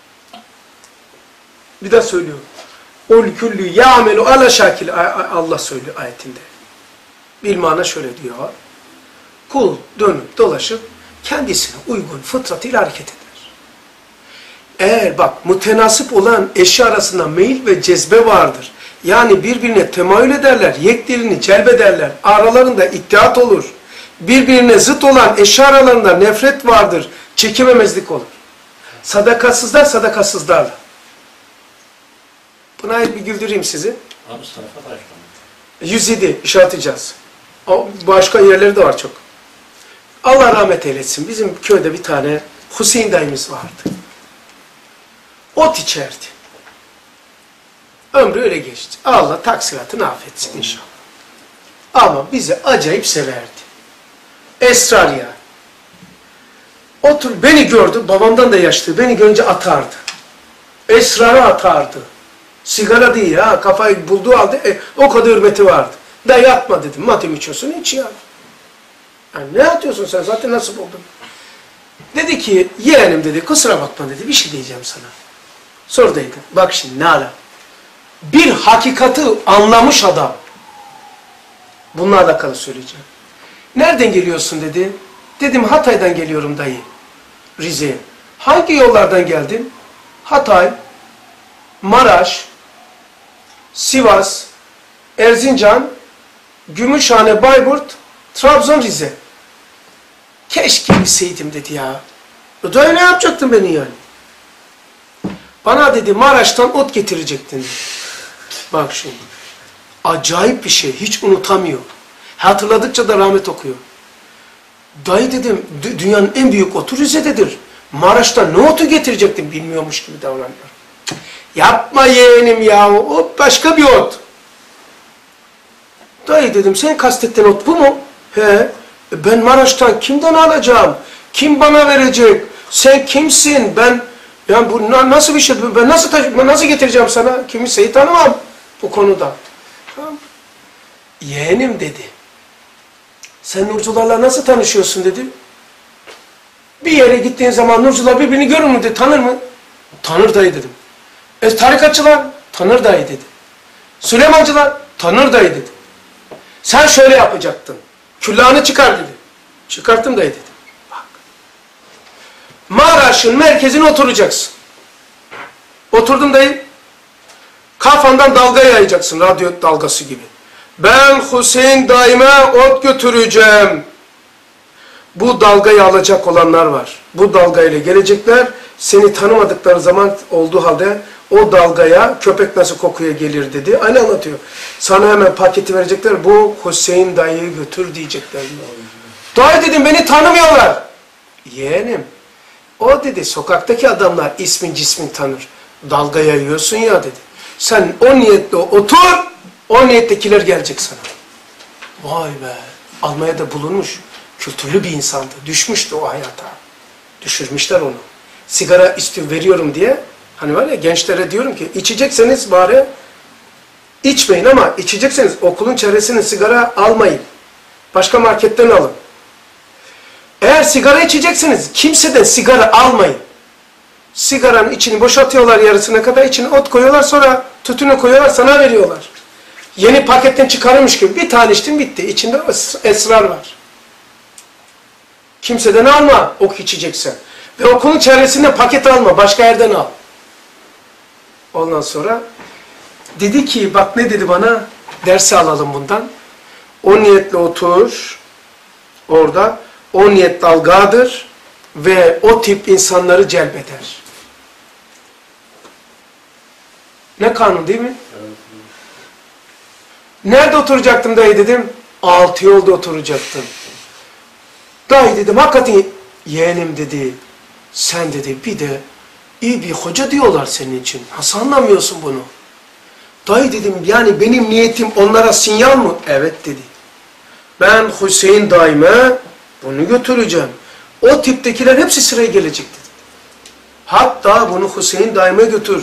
Bir daha söylüyorum. Ol küllü ya'melu ala şakil Allah söylüyor ayetinde. Bilmana şöyle diyor. Kul dönüp dolaşıp kendisine uygun fıtratıyla hareket eder. Eğer bak mütenasip olan eşya arasında meyil ve cezbe vardır. Yani birbirine temayül ederler, yeklerini celbederler, aralarında ittihat olur. Birbirine zıt olan eşya aralarında nefret vardır, çekememezlik olur. Sadakatsızlar sadakatsızlarla. Buna bir güldüreyim sizi. Abi sayfa taşlamış. 107 işaretleyeceğiz. Başka yerleri de var çok. Allah rahmet eylesin. Bizim köyde bir tane Hüseyin dayımız vardı. Ot içerdi. Ömrü öyle geçti. Allah taksiratını affetsin inşallah. Ama bizi acayip severdi. Esrar ya. Otur beni gördü. Babamdan da yaşlı. Beni görünce atardı. Esrarı atardı. Sigara değil ha. Kafayı bulduğu halde o kadar hürmeti vardı. Dayı atma dedim. Madem içiyorsun iç ya. Yani ne atıyorsun sen? Zaten nasıl buldun? Dedi ki yeğenim dedi. Kusura bakma dedi. Bir şey diyeceğim sana. Sor dedi. Bak şimdi ne ala. Bir hakikati anlamış adam. Bununla alakalı söyleyeceğim. Nereden geliyorsun dedi. Dedim Hatay'dan geliyorum dayı. Rize'ye. Hangi yollardan geldin? Hatay, Maraş, Sivas, Erzincan, Gümüşhane, Bayburt, Trabzon, Rize. Keşke bilseydim dedi ya. Dayı ne yapacaktın beni yani? Bana dedi Maraş'tan ot getirecektin dedi. Bak şimdi. Acayip bir şey. Hiç unutamıyor. Hatırladıkça da rahmet okuyor. Dayı dedim dünyanın en büyük otu Rize'dedir. Maraş'tan ne otu getirecektim bilmiyormuş gibi davranıyor. Yapma yeğenim ya. O başka bir ot. Dayı dedim sen kastettiğin ot bu mu? He. Ben Maraş'tan kimden alacağım? Kim bana verecek? Sen kimsin? Yani bu nasıl bir şey? Ben nasıl getireceğim sana? Kimseyi tanımam bu konuda. Tamam. Yeğenim dedi. Sen Nurcularla nasıl tanışıyorsun dedi. Bir yere gittiğin zaman Nurcular birbirini görür mü dedi. Tanır mı? Tanır dayı dedim. Tarikatçılar? Tanır dayı dedi. Süleymancılar? Tanır dayı dedi. Sen şöyle yapacaktın. Küllahını çıkar dedi. Çıkarttım dayı dedi. Bak. Maraş'ın merkezine oturacaksın. Oturdum dayı. Kafandan dalga yayacaksın. Radyo dalgası gibi. Ben Hüseyin dayıma ot götüreceğim. Bu dalgayı alacak olanlar var. Bu dalgayla gelecekler. Seni tanımadıkları zaman olduğu halde o dalgaya köpek nasıl kokuya gelir dedi. Aynı anlatıyor. Sana hemen paketi verecekler. Bu Hüseyin dayıyı götür diyecekler. Dayı dedim beni tanımıyorlar. Yeğenim. O dedi sokaktaki adamlar ismin cismin tanır. Dalga yayıyorsun ya dedi. Sen o niyetle otur. O niyettekiler gelecek sana. Vay be. Almanya'da bulunmuş. Kültürlü bir insandı. Düşmüştü o hayata. Düşürmüşler onu. Sigara veriyorum diye. Hani var ya gençlere diyorum ki içecekseniz bari içmeyin ama içecekseniz okulun çevresine sigara almayın. Başka marketten alın. Eğer sigara içecekseniz kimseden sigara almayın. Sigaranın içini boşaltıyorlar yarısına kadar içine ot koyuyorlar sonra tütünü koyuyorlar sana veriyorlar. Yeni paketten çıkarılmış gibi bir tane içtin bitti. İçinde esrar var. Kimseden alma o içeceksen. Ve okulun çevresinde paket alma. Başka yerden al. Ondan sonra dedi ki bak ne dedi bana? Dersi alalım bundan. O niyetle otur. Orada. O niyet dalgadır. Ve o tip insanları celbeder. Ne kanun değil mi? Evet. Nerede oturacaktım dayı dedim. Altı yolda oturacaktım. Dayı dedim hakikaten yeğenim dedi. Sen dedi bir de iyi bir hoca diyorlar senin için. Nasıl anlamıyorsun bunu? Dayı dedim yani benim niyetim onlara sinyal mı? Evet dedi. Ben Hüseyin dayıma bunu götüreceğim. O tiptekiler hepsi sıraya gelecek dedi. Hatta bunu Hüseyin dayıma götür.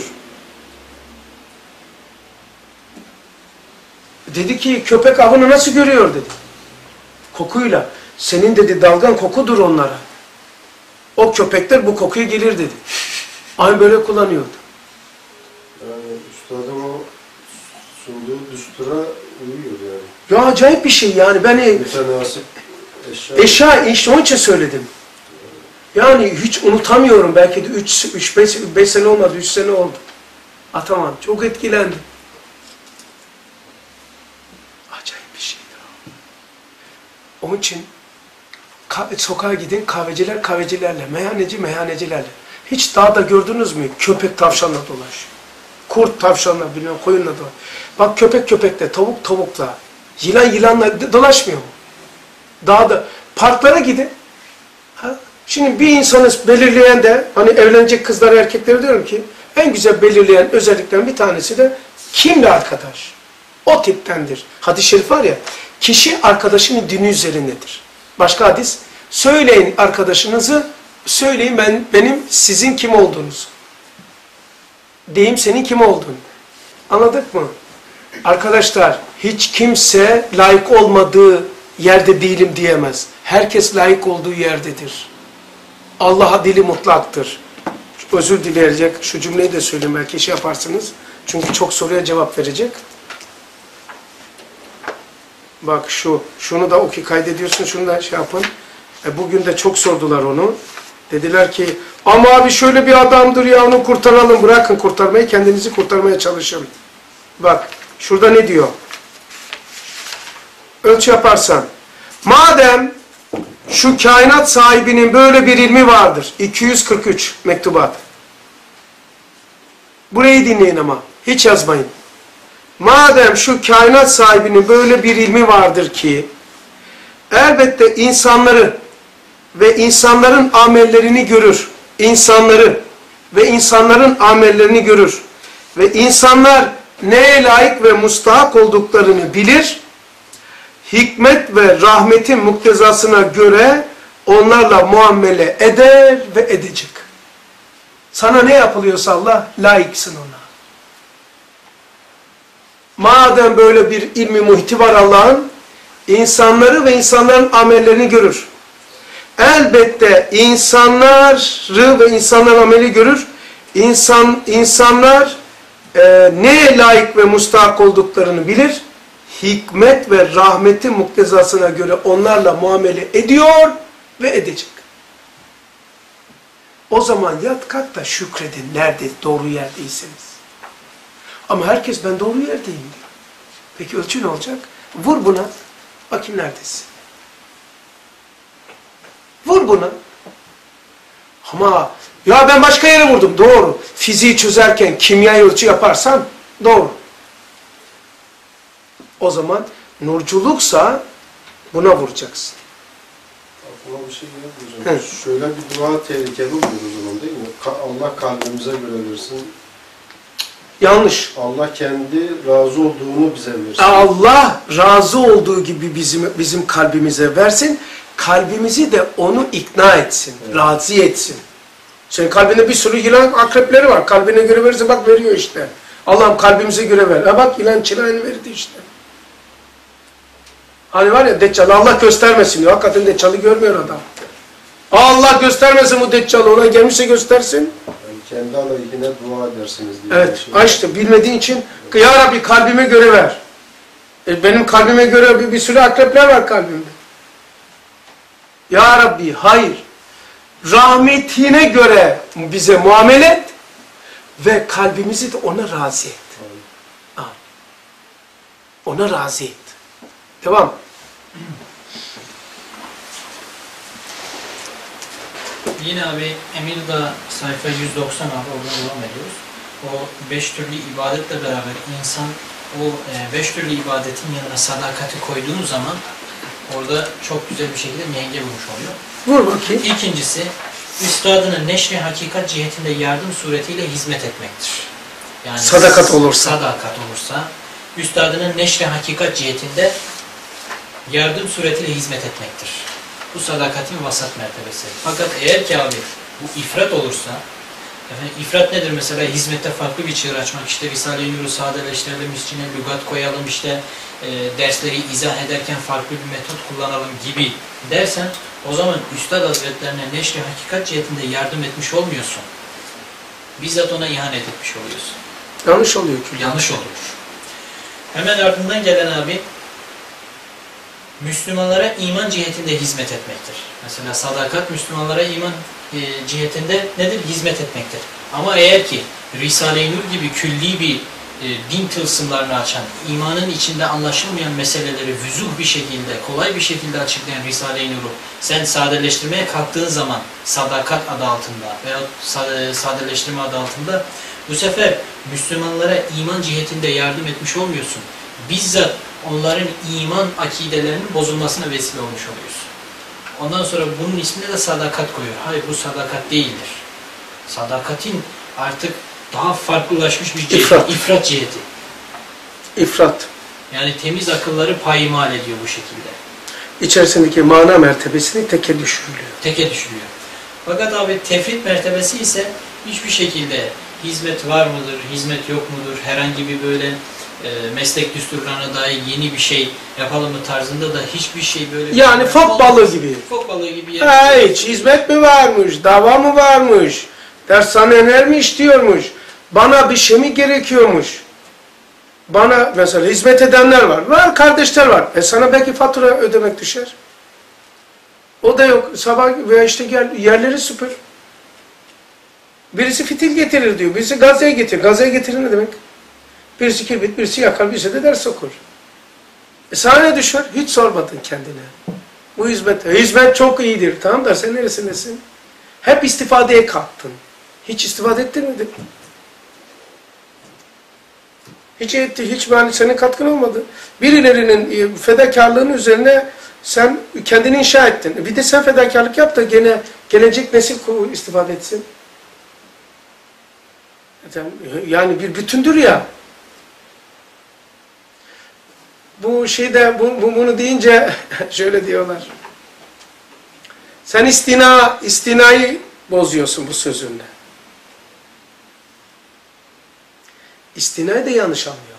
Dedi ki köpek avını nasıl görüyor dedi. Kokuyla. Senin dedi dalgan kokudur onlara. O köpekler bu kokuyu gelir dedi. Aynı böyle kullanıyordu. Yani üstadın o sunduğu düstura uyuyor yani. Ya acayip bir şey yani. Beni Mütenasip eşya işte onun için söyledim. Yani hiç unutamıyorum. Belki de 5 sene olmadı. 3 sene oldu. Atamam. Çok etkilendim. Acayip bir şeydir o. Onun için sokağa gidin kahvecilerle, meyhanecilerle. Hiç dağda gördünüz mü? Köpek tavşanla dolaşıyor. Kurt tavşanla, bilmem koyunla dolaşıyor. Bak köpek köpekle, tavuk tavukla, yılan yılanla dolaşmıyor mu? Dağda. Parklara gidin. Ha? Şimdi bir insanı belirleyen de, hani evlenecek kızlar erkekleri diyorum ki, en güzel belirleyen özelliklerin bir tanesi de kimle arkadaş? O tiptendir. Hadis-i şerif var ya, kişi arkadaşının dini üzerindedir. Başka hadis, söyleyin arkadaşınızı, söyleyin benim sizin kim olduğunuzu. Deyim senin kim olduğunu. Anladık mı? Arkadaşlar, hiç kimse layık olmadığı yerde değilim diyemez. Herkes layık olduğu yerdedir. Allah'a dili mutlaktır. Özür dileyecek, şu cümleyi de söyleyeyim belki şey yaparsınız. Çünkü çok soruya cevap verecek. Bak şunu da kaydediyorsun, şunu da şey yapın. Bugün de çok sordular onu. Dediler ki, ama abi şöyle bir adamdır ya onu kurtaralım. Bırakın kurtarmayı, kendinizi kurtarmaya çalışın. Bak, şurada ne diyor? Ölçü yaparsan. Madem şu kainat sahibinin böyle bir ilmi vardır. 243 mektubat. Burayı dinleyin ama. Hiç yazmayın. Madem şu kainat sahibinin böyle bir ilmi vardır ki, elbette insanları ve insanların amellerini görür. İnsanları ve insanların amellerini görür. Ve insanlar neye layık ve mustahak olduklarını bilir. Hikmet ve rahmetin muktezasına göre onlarla muamele eder ve edecek. Sana ne yapılıyorsa Allah, layıksın ona. Madem böyle bir ilmi muhiti var Allah'ın, insanları ve insanların amellerini görür. Elbette insanları ve insanların ameli görür. İnsanlar neye layık ve mustahak olduklarını bilir. Hikmet ve rahmetin muktezasına göre onlarla muamele ediyor ve edecek. O zaman yat kalk da şükredin nerede doğru yerdeyseniz. Ama herkes ben doğru yerdeyim diyor. Peki ölçü ne olacak? Vur buna. Bakayım neredesin. Vur buna. Ama ya ben başka yere vurdum. Doğru. Fiziği çözerken kimyayı ölçü yaparsan doğru. O zaman nurculuksa buna vuracaksın. Aklıma bir şey geldi hocam. Şöyle bir dua tehlikeli oluyor o zaman değil mi? Allah kalbimize göre versin. Yanlış. Allah kendi razı olduğunu bize versin. Allah razı olduğu gibi bizim kalbimize versin. Kalbimizi de onu ikna etsin. Evet. Razı etsin. Senin kalbinde bir sürü yılan akrepleri var. Kalbine göre verirse bak veriyor işte. Allah'ım kalbimize göre ver. Bak yılan çileğini verdi işte. Hani var ya Deccal Allah göstermesin diyor. Hakikaten Deccal'ı görmüyor adam. Allah göstermesin bu Deccal'ı. Ona gelmişse göstersin. Yani kendi aleyhine dua edersiniz diye. Evet. Şey. İşte bilmediğin için Ya Rabbi kalbime göre ver. Benim kalbime göre bir sürü akrepler var kalbimde. Ya Rabbi hayır. Rahmetine göre bize muamele et ve kalbimizi de ona razı et. Ona razı et. Devam. Yine abi Emirdağ sayfa 190 abi oradan devam ediyoruz. O 5 türlü ibadetle beraber insan o 5 türlü ibadetin yanına sadakati koyduğun zaman orada çok güzel bir şekilde mihenge bulmuş oluyor. Vur bakayım. İkincisi, üstadının neşri hakikat cihetinde yardım suretiyle hizmet etmektir. Yani Sadakat olursa. Sadakat olursa, üstadının neşri hakikat cihetinde yardım suretiyle hizmet etmektir. Bu sadakatin vasat mertebesi. Fakat eğer ki abi bu ifrat olursa, ifrat nedir mesela? Hizmette farklı bir çığır açmak, işte Risale-i Nur'u sadeleştirelim, içine lügat koyalım, işte dersleri izah ederken farklı bir metot kullanalım gibi dersen, o zaman Üstad Hazretlerine neşri hakikat cihetinde yardım etmiş olmuyorsun. Bizzat ona ihanet etmiş oluyorsun. Yanlış oluyor ki. Yanlış olur. Hemen ardından gelen abi, Müslümanlara iman cihetinde hizmet etmektir. Mesela sadakat Müslümanlara iman cihetinde nedir? Hizmet etmektir. Ama eğer ki Risale-i Nur gibi külli bir din tılsımlarını açan, imanın içinde anlaşılmayan meseleleri vüzuh bir şekilde, kolay bir şekilde açıklayan Risale-i Nur'u sen sadeleştirmeye kalktığın zaman sadakat adı altında veya sadeleştirme adı altında bu sefer Müslümanlara iman cihetinde yardım etmiş olmuyorsun. Bizzat onların iman akidelerinin bozulmasına vesile olmuş oluyorsun. Ondan sonra bunun ismine de sadakat koyuyor. Hayır, bu sadakat değildir. Sadakatin artık daha farklılaşmış bir ciheti, ifrat ciheti. İfrat. Yani temiz akılları payimal ediyor bu şekilde. İçerisindeki mana mertebesini teke düşürülüyor. Teke düşürüyor. Fakat abi tefrit mertebesi ise hiçbir şekilde hizmet var mıdır, hizmet yok mudur, herhangi bir böyle meslek düsturlarına dair yeni bir şey yapalım mı tarzında da hiçbir şey böyle... Yani fok balığı gibi. Fok balığı gibi. Hiç hizmet mi varmış, dava mı varmış, dershaneler mi istiyormuş, bana bir şey mi gerekiyormuş? Bana mesela hizmet edenler var, kardeşler var. Sana belki fatura ödemek düşer. O da yok. Sabah veya işte gel yerleri süpür. Birisi fitil getirir diyor, birisi gazeye getirir. Gazeye getirir ne demek? Birisi kibrit, birisi yakar, birisi de ders okur. Sana ne düşer? Hiç sormadın kendine. Bu hizmet çok iyidir. Tamam da sen neresindesin? Hep istifadeye kalktın. Hiç istifade ettirmedin. Hiç senin katkın olmadı. Birilerinin fedakarlığının üzerine sen kendini inşa ettin. Bir de sen fedakarlık yap da gene gelecek nesil istifade etsin. Yani bir bütündür ya. Bu şeyde bunu deyince şöyle diyorlar. Sen istinayı bozuyorsun bu sözünle. İstinayı da yanlış anlıyorlar.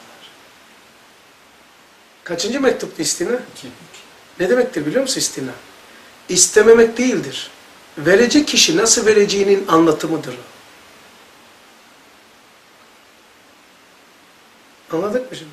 Kaçıncı mektuptu istina? Ne demektir biliyor musun istina? İstememek değildir. Verecek kişi nasıl vereceğinin anlatımıdır o. Anladık mı şimdi?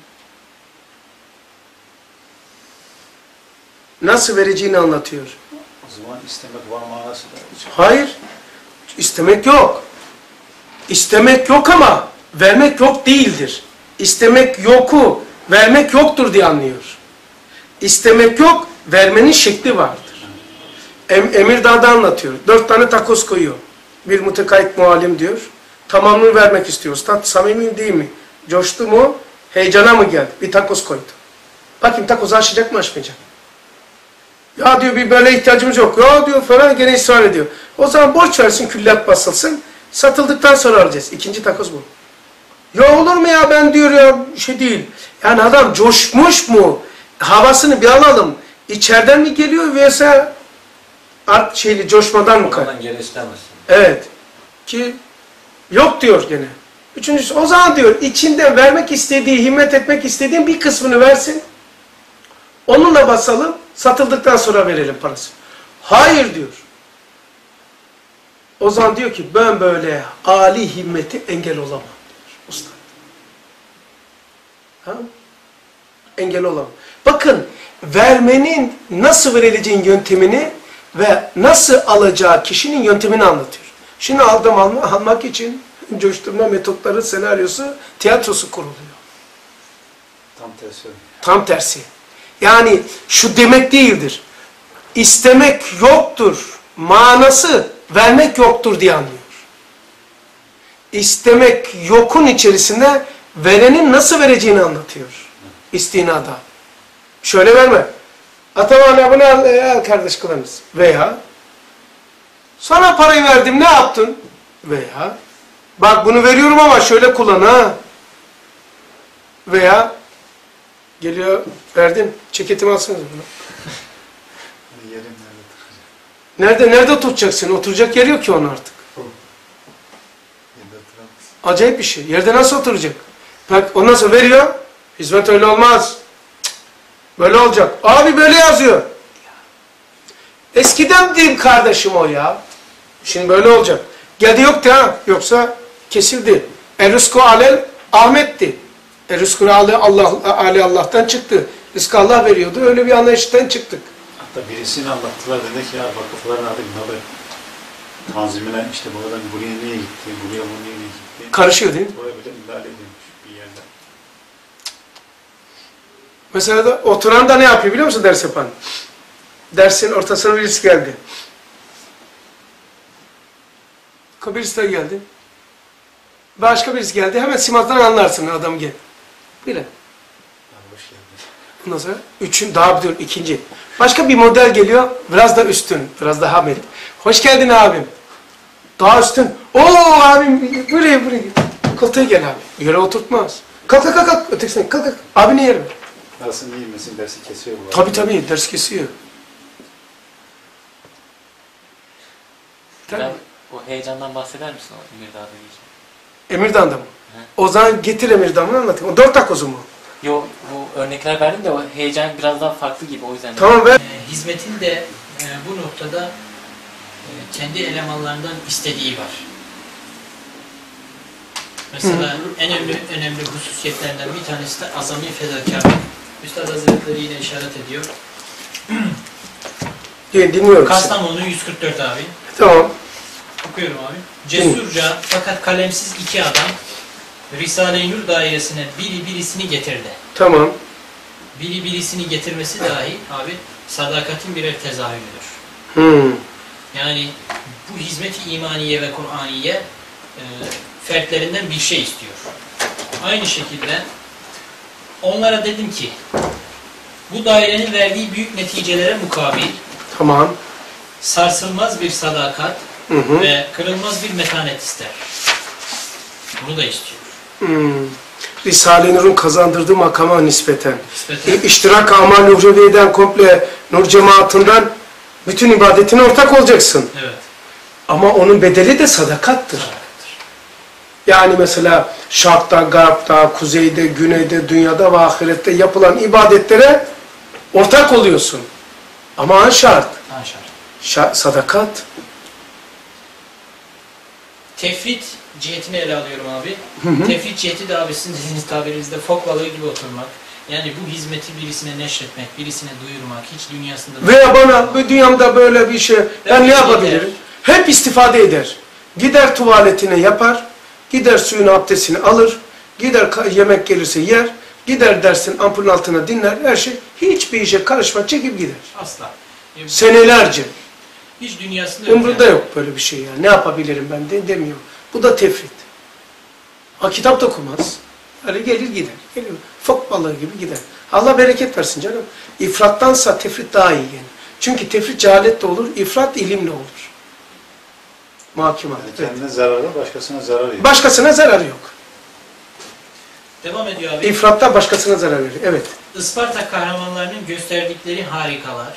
Nasıl vereceğini anlatıyor. O zaman istemek var manası da. Hayır. İstemek yok. İstemek yok ama vermek yok değildir. İstemek yoku vermek yoktur diye anlıyor. İstemek yok, vermenin şekli vardır. Emirdağ'da anlatıyor. 4 tane takoz koyuyor. Bir mutekayit muallim diyor. Tamamını vermek istiyor. Ustad samimi değil mi? Coştu mu? Heyecana mı geldi? Bir takoz koydu. Bakayım takozu açacak mı açmayacak? Ya diyor bir böyle ihtiyacımız yok. Ya diyor falan gene ısrar ediyor. O zaman borç versin, külliyat basılsın. Satıldıktan sonra alacağız. İkinci takoz bu. Ya olur mu ya ben diyor ya şey değil. Yani adam coşmuş mu? Havasını bir alalım. İçeriden mi geliyor yoksa coşmadan mı kaynaklı? Ondan geri istemezsin. Evet. Ki yok diyor gene. Üçüncüsü o zaman diyor içinde vermek istediği, himmet etmek istediğin bir kısmını versin. Onunla basalım. Satıldıktan sonra verelim parası. Hayır diyor. O zaman diyor ki ben böyle âli himmeti engel olamam diyor usta. Ha? Engel olamam. Bakın, vermenin nasıl verileceğin yöntemini ve nasıl alacağı kişinin yöntemini anlatıyor. Şimdi almak için coşturma metotları, senaryosu, tiyatrosu kuruluyor. Tam tersi. Tam tersi. Yani şu demek değildir. İstemek yoktur. Manası vermek yoktur diye anlıyor. İstemek yokun içerisinde verenin nasıl vereceğini anlatıyor. İstinada. Şöyle verme. Ataman bunu al kardeş kılanız. Veya sana parayı verdim ne yaptın? Veya bak bunu veriyorum ama şöyle kullan ha. Veya geliyor verdim ceketimi alsınız bunu. Yerim nerede duracak? Nerede tutacaksın? Oturacak yer yok ki onun artık. Yerde oturamaz. Acayip bir şey. Yerde nasıl oturacak? Bak ondan sonra veriyor. Hizmet öyle olmaz. Böyle olacak. Abi böyle yazıyor. Eskiden diyeyim kardeşim o ya. Şimdi böyle olacak. Geldi yoktu ha. Yoksa kesildi. Rızkı alel Ahmet'ti. Rızkı ale Allah'tan çıktı. Rızkı Allah veriyordu. Öyle bir anlayıştan çıktık. Hatta birisini anlattılar, dedi ki ya vakıfların adı Nabi tanzimine işte buradan buraya niye gitti, buraya bu niye gitti. Karışıyor değil mi? Buraya bile müdahale edilmiş bir yerde. Mesela da oturan da ne yapıyor biliyor musun ders yapan? Dersin ortasına birisi geldi. Birisi de geldi. Başka birisi geldi. Hemen simattan anlarsın adam gel. Bile. Hoş geldin. Ondan sonra daha bir ikinci. Başka bir model geliyor. Biraz da üstün. Biraz daha Ahmet. Hoş geldin abim. Daha üstün. Oo abim buraya. Koltuğa gel abi. Yere oturtmaz. Kalk. Ötekisine kalk. Abini yer ver. Nasıl neymesin dersi kesiyor bu. Tabii ders kesiyor. Tabii. Biraz o heyecandan bahseder misin o Emirdağ'da geçen? Emirdağ'da mı? O zaman getir Emirdağ'ını anlatayım. O 4 dakika mu? Yok, bu örnekler verdin de o heyecan biraz daha farklı gibi, o yüzden. Tamam ver. Hizmetin de bu noktada kendi elemanlarından istediği var. Mesela en önemli hususiyetlerinden bir tanesi de azami fedakarlık. Üstad Hazretleri yine işaret ediyor. Dinliyorum. Kastamonu 144 abi. Tamam. Okuyorum abi. Cesurca fakat kalemsiz iki adam Risale-i Nur dairesine birisini getirdi. Tamam. Birisini getirmesi dahi abi sadakatin birer tezahürüdür. Yani bu hizmet-i imaniye ve Kur'aniye fertlerinden bir şey istiyor. Aynı şekilde onlara dedim ki bu dairenin verdiği büyük neticelere mukabil Tamam. sarsılmaz bir sadakat ve kırılmaz bir metanet ister. Bunu da istiyor. Risale-i Nur'un kazandırdığı makama nispeten. İştirak amal Nurceviye'den komple Nur cemaatinden bütün ibadetine ortak olacaksın. Evet. Ama onun bedeli de sadakattır. Yani mesela şarkta, garpta, kuzeyde, güneyde, dünyada ve ahirette yapılan ibadetlere ortak oluyorsun. Ama an şart. Sadakat. Tefrit cihetini ele alıyorum abi. Tefrit ciheti de abi sizin dediğiniz tabirinizde fok balığı gibi oturmak. Yani bu hizmeti birisine neşretmek, birisine duyurmak, hiç dünyasında... Veya bana bu dünyamda böyle bir şey, ben ne yapabilirim? Hep istifade eder. Gider tuvaletine yapar, gider suyun abdestini alır, gider yemek gelirse yer, gider dersin ampulün altına dinler, her şey hiçbir işe karışma, çekip gider. Asla. Senelerce. Hiç dünyasında yok. Umrunda yok böyle bir şey yani. Ne yapabilirim ben de demiyor. Bu da tefrit. Ha kitap da okumaz. Öyle gelir gider. Gelir. Fok balığı gibi gider. Allah bereket versin canım. İfrattansa tefrit daha iyi yani. Çünkü tefrit cehalet de olur, ifrat ilimle olur. Mahkumat. Yani kendine zararı, başkasına zarar yok. Başkasına zararı yok. Devam ediyor abi. İfratta başkasına zarar verir. Evet. Isparta kahramanlarının gösterdikleri harikalar,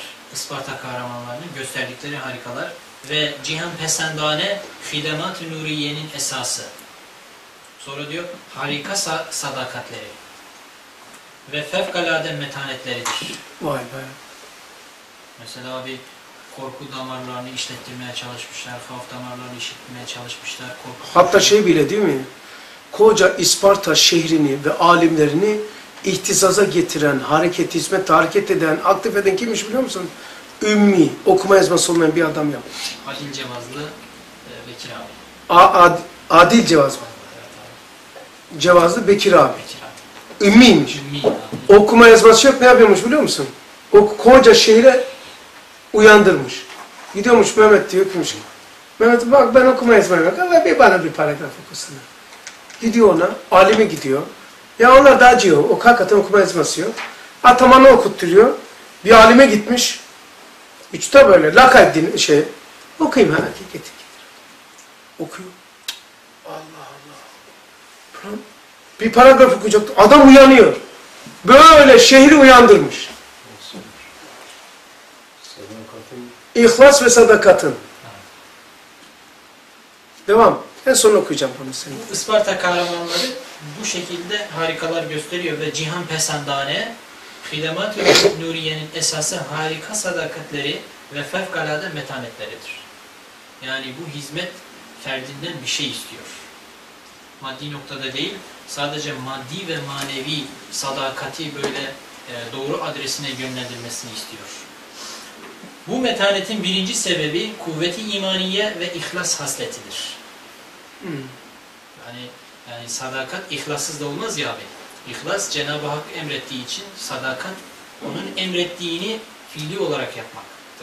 ve cihan pesendane fidemat-ı nuriyenin esası. Sonra diyor harika sadakatleri ve fevkalade metanetleridir. Vay be. Mesela abi korku damarlarını işlettirmeye çalışmışlar, havf damarlarını işletmeye çalışmışlar. Hatta şey bile değil mi? Koca İsparta şehrini ve alimlerini ihtisaza getiren, hizmet hareket eden, aktif eden kimmiş biliyor musun? Ümmi, okuma yazması olmayan bir adam yapmış. Adil Cevazlı Bekir abi. Adil Cevaz mı? Cevazlı Bekir abi. Bekir abi. Ümmiymiş. Ümmi abi. Okuma yazması yok, ne yapıyormuş biliyor musun? O koca şehre uyandırmış. Gidiyormuş Mehmet diyor kimmiş. Mehmet bak ben okuma yazmayı bak. Allah bir bana bir paragraf okusana. Gidiyor ona, alime gidiyor. Ya onlar da acıyor. O hakikaten okuma yazması yok. Atamanı okutturuyor. Bir alime gitmiş. Üçte böyle lakay okuyayım ha getir. Okuyor. Allah Allah. Bir paragraf okuyacaktı. Adam uyanıyor. Böyle şehri uyandırmış. Sadakatin İhlas ve sadakatın. Devam. En son okuyacağım bunu senin. Isparta kahramanları bu şekilde harikalar gösteriyor ve cihan pesendane, Hidemat-ı Nuriye'nin esası harika sadakatleri ve fevkalade metanetleridir. Yani bu hizmet ferdinden bir şey istiyor. Maddi noktada değil, sadece maddi ve manevi sadakati böyle doğru adresine yönlendirmesini istiyor. Bu metanetin birinci sebebi kuvveti imaniye ve ihlas hasletidir. Yani sadakat ihlassız da olmaz ya abi. İhlas Cenab-ı Hak emrettiği için sadakat onun emrettiğini fiili olarak yapmaktır.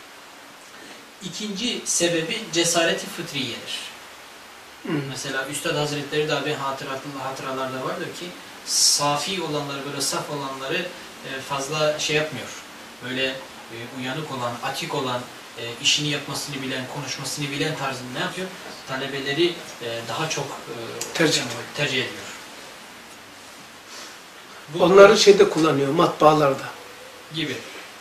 İkinci sebebi cesareti fıtriyedir. Mesela Üstad Hazretleri de abi hatıralarda vardır ki safi olanları böyle saf olanları fazla şey yapmıyor. Böyle uyanık olan, atik olan, işini yapmasını bilen, konuşmasını bilen tarzında ne yapıyor? Talebeleri daha çok tercih ediyor. Onları şeyde kullanıyor, matbaalarda. Gibi.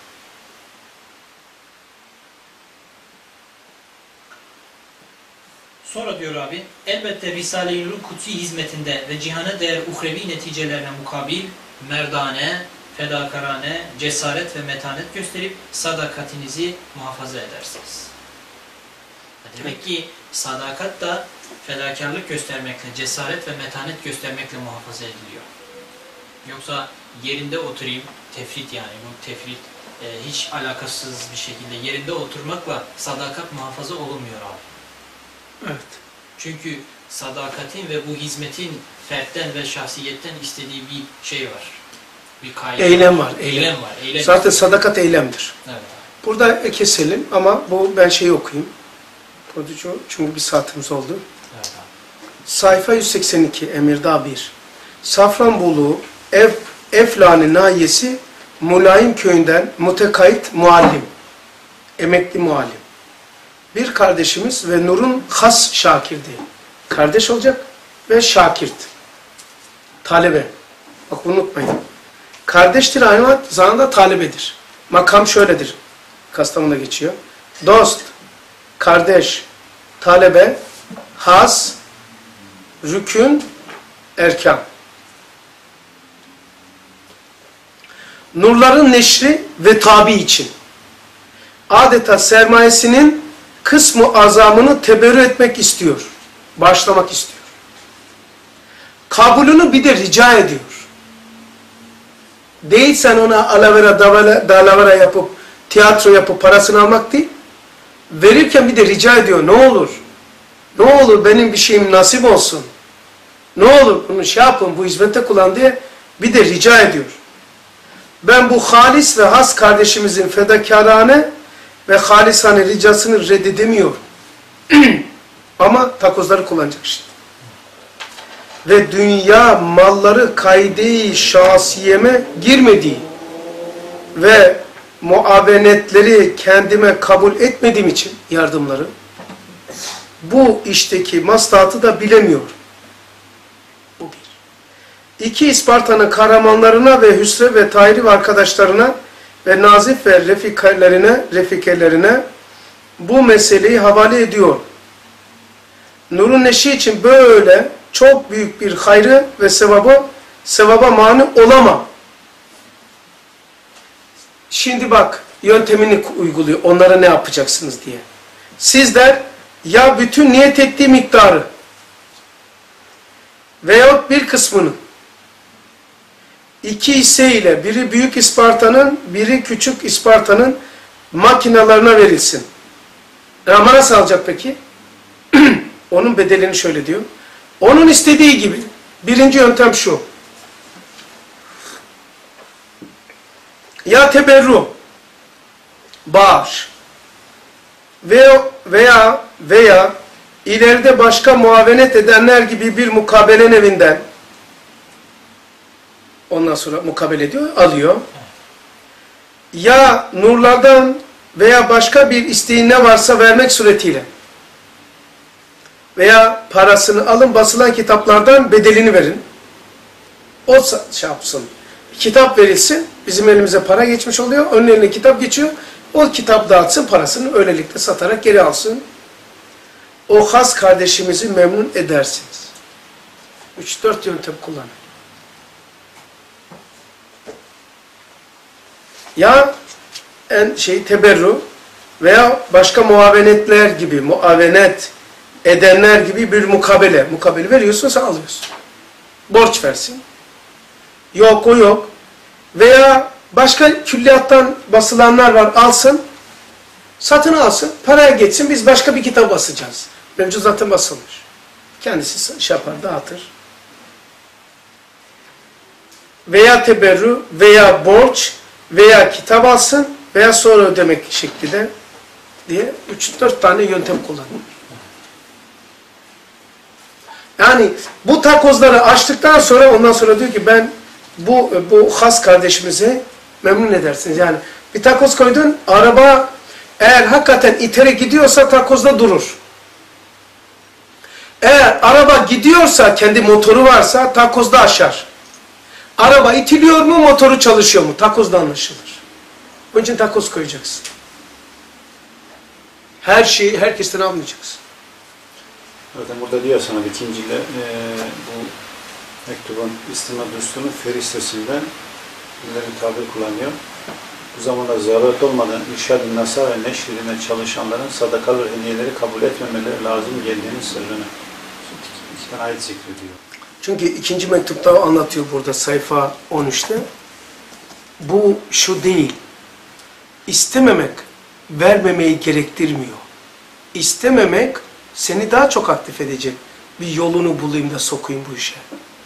Sonra diyor abi, elbette Risale-i Nur'un kutsi hizmetinde ve cihana değer uhrevi neticelerine mukabil, merdane, fedakarane, cesaret ve metanet gösterip sadakatinizi muhafaza edersiniz. Demek ki sadakat da fedakarlık göstermekle, cesaret ve metanet göstermekle muhafaza ediliyor. Yoksa yerinde oturayım, tefrit yani bu tefrit hiç alakasız bir şekilde yerinde oturmakla sadakat muhafaza olunmuyor abi. Evet. Çünkü sadakatin ve bu hizmetin fertten ve şahsiyetten istediği bir şey var. Bir kaide. Eylem var. Eylem var. Eylem zaten sadakat eylemdir. Evet. Burada keselim ama ben şeyi okuyayım. Çünkü bir saatimiz oldu. Evet. Sayfa 182 Emirdağ 1. Safranbolu Eflani Nahiyesi Mulayim köyünden mutekayit muallim. Emekli muallim. Bir kardeşimiz ve Nur'un has şakirdi. Kardeş olacak ve şakirt. Talebe. Bak unutmayın. Kardeştir aynı zamanda talebedir. Makam şöyledir. Kastamonu'da geçiyor. Dost, kardeş, talebe, has, rükün, erkan. Nurların neşri ve tabi için. Adeta sermayesinin kısmı azamını teberrü etmek istiyor. Bağışlamak istiyor. Kabulünü bir de rica ediyor. Değil sen ona alavera, dalavera yapıp, tiyatro yapıp parasını almak değil. Verirken bir de rica ediyor. Ne olur? Ne olur benim bir şeyim nasip olsun. Ne olur bunu şey yapın, bu hizmette kullan diye bir de rica ediyor. Ben bu halis ve has kardeşimizin fedakarane ve halisane ricasını reddedemiyorum. Ama takozları kullanacak işte. Ve dünya malları kayde-i şahsiyeme girmediği ve muavenetleri kendime kabul etmediğim için yardımları bu işteki maslahatı da bilemiyor. Bu bir. İki, İsparta'nın kahramanlarına ve Hüsrev ve Tahiri ve arkadaşlarına ve Nazif ve refikelerine bu meseleyi havale ediyor. Nur'un neşri için böyle çok büyük bir hayrı ve sevaba mani olamam. Şimdi bak yöntemini uyguluyor. Onlara ne yapacaksınız diye. Sizler ya bütün niyet ettiği miktarı veyahut bir kısmını iki hisse ile biri Büyük İsparta'nın, biri Küçük İsparta'nın makinalarına verilsin. Ama nasıl alacak peki? Onun bedelini şöyle diyor. Onun istediği gibi. Birinci yöntem şu. Ya teberru, bağış veya ileride başka muavenet edenler gibi bir mukabele evinden, ondan sonra mukabele ediyor, alıyor. Ya nurlardan veya başka bir isteğin ne varsa vermek suretiyle veya parasını alın, basılan kitaplardan bedelini verin. O şey yapsın. Kitap verilsin, bizim elimize para geçmiş oluyor, onun eline kitap geçiyor, o kitap dağıtsın, parasını öylelikle satarak geri alsın. O has kardeşimizi memnun edersiniz. 3-4 yöntem kullanın. Ya teberru veya başka muavenetler gibi, muavenet edenler gibi bir mukabele. Mukabele veriyorsun, sen alıyorsun. Borç versin. Yok, o yok. Veya başka külliyattan basılanlar var, alsın. Satın alsın, paraya geçsin, biz başka bir kitap basacağız. Mevcut zaten basılmış. Kendisi şey yapar, dağıtır. Veya teberru veya borç veya kitap alsın veya sonra ödemek şeklinde diye 3-4 tane yöntem kullanılır. Yani bu takozları açtıktan sonra ondan sonra diyor ki ben bu has kardeşimizi memnun edersiniz. Yani bir takoz koydun, araba eğer hakikaten itere gidiyorsa takozda durur. Eğer araba gidiyorsa, kendi motoru varsa takozda aşar. Araba itiliyor mu, motoru çalışıyor mu? Takozda anlaşılır. Onun için takoz koyacaksın. Her şeyi herkesten almayacaksın. Zaten burada diyor sana ikinciyle bu mektubun istinad üstünün feristesinden bir tabir kullanıyor. Bu zamanda zaruret olmadan irşad-ı nasa ve neşrine çalışanların sadakalı hediyeleri kabul etmemeleri lazım geldiğinin sırrını. İki tane ayet zikrediyor. Çünkü ikinci mektupta anlatıyor burada sayfa 13'te. Bu şu değil. İstememek vermemeyi gerektirmiyor. İstememek seni daha çok aktif edecek. Bir yolunu bulayım da sokayım bu işe.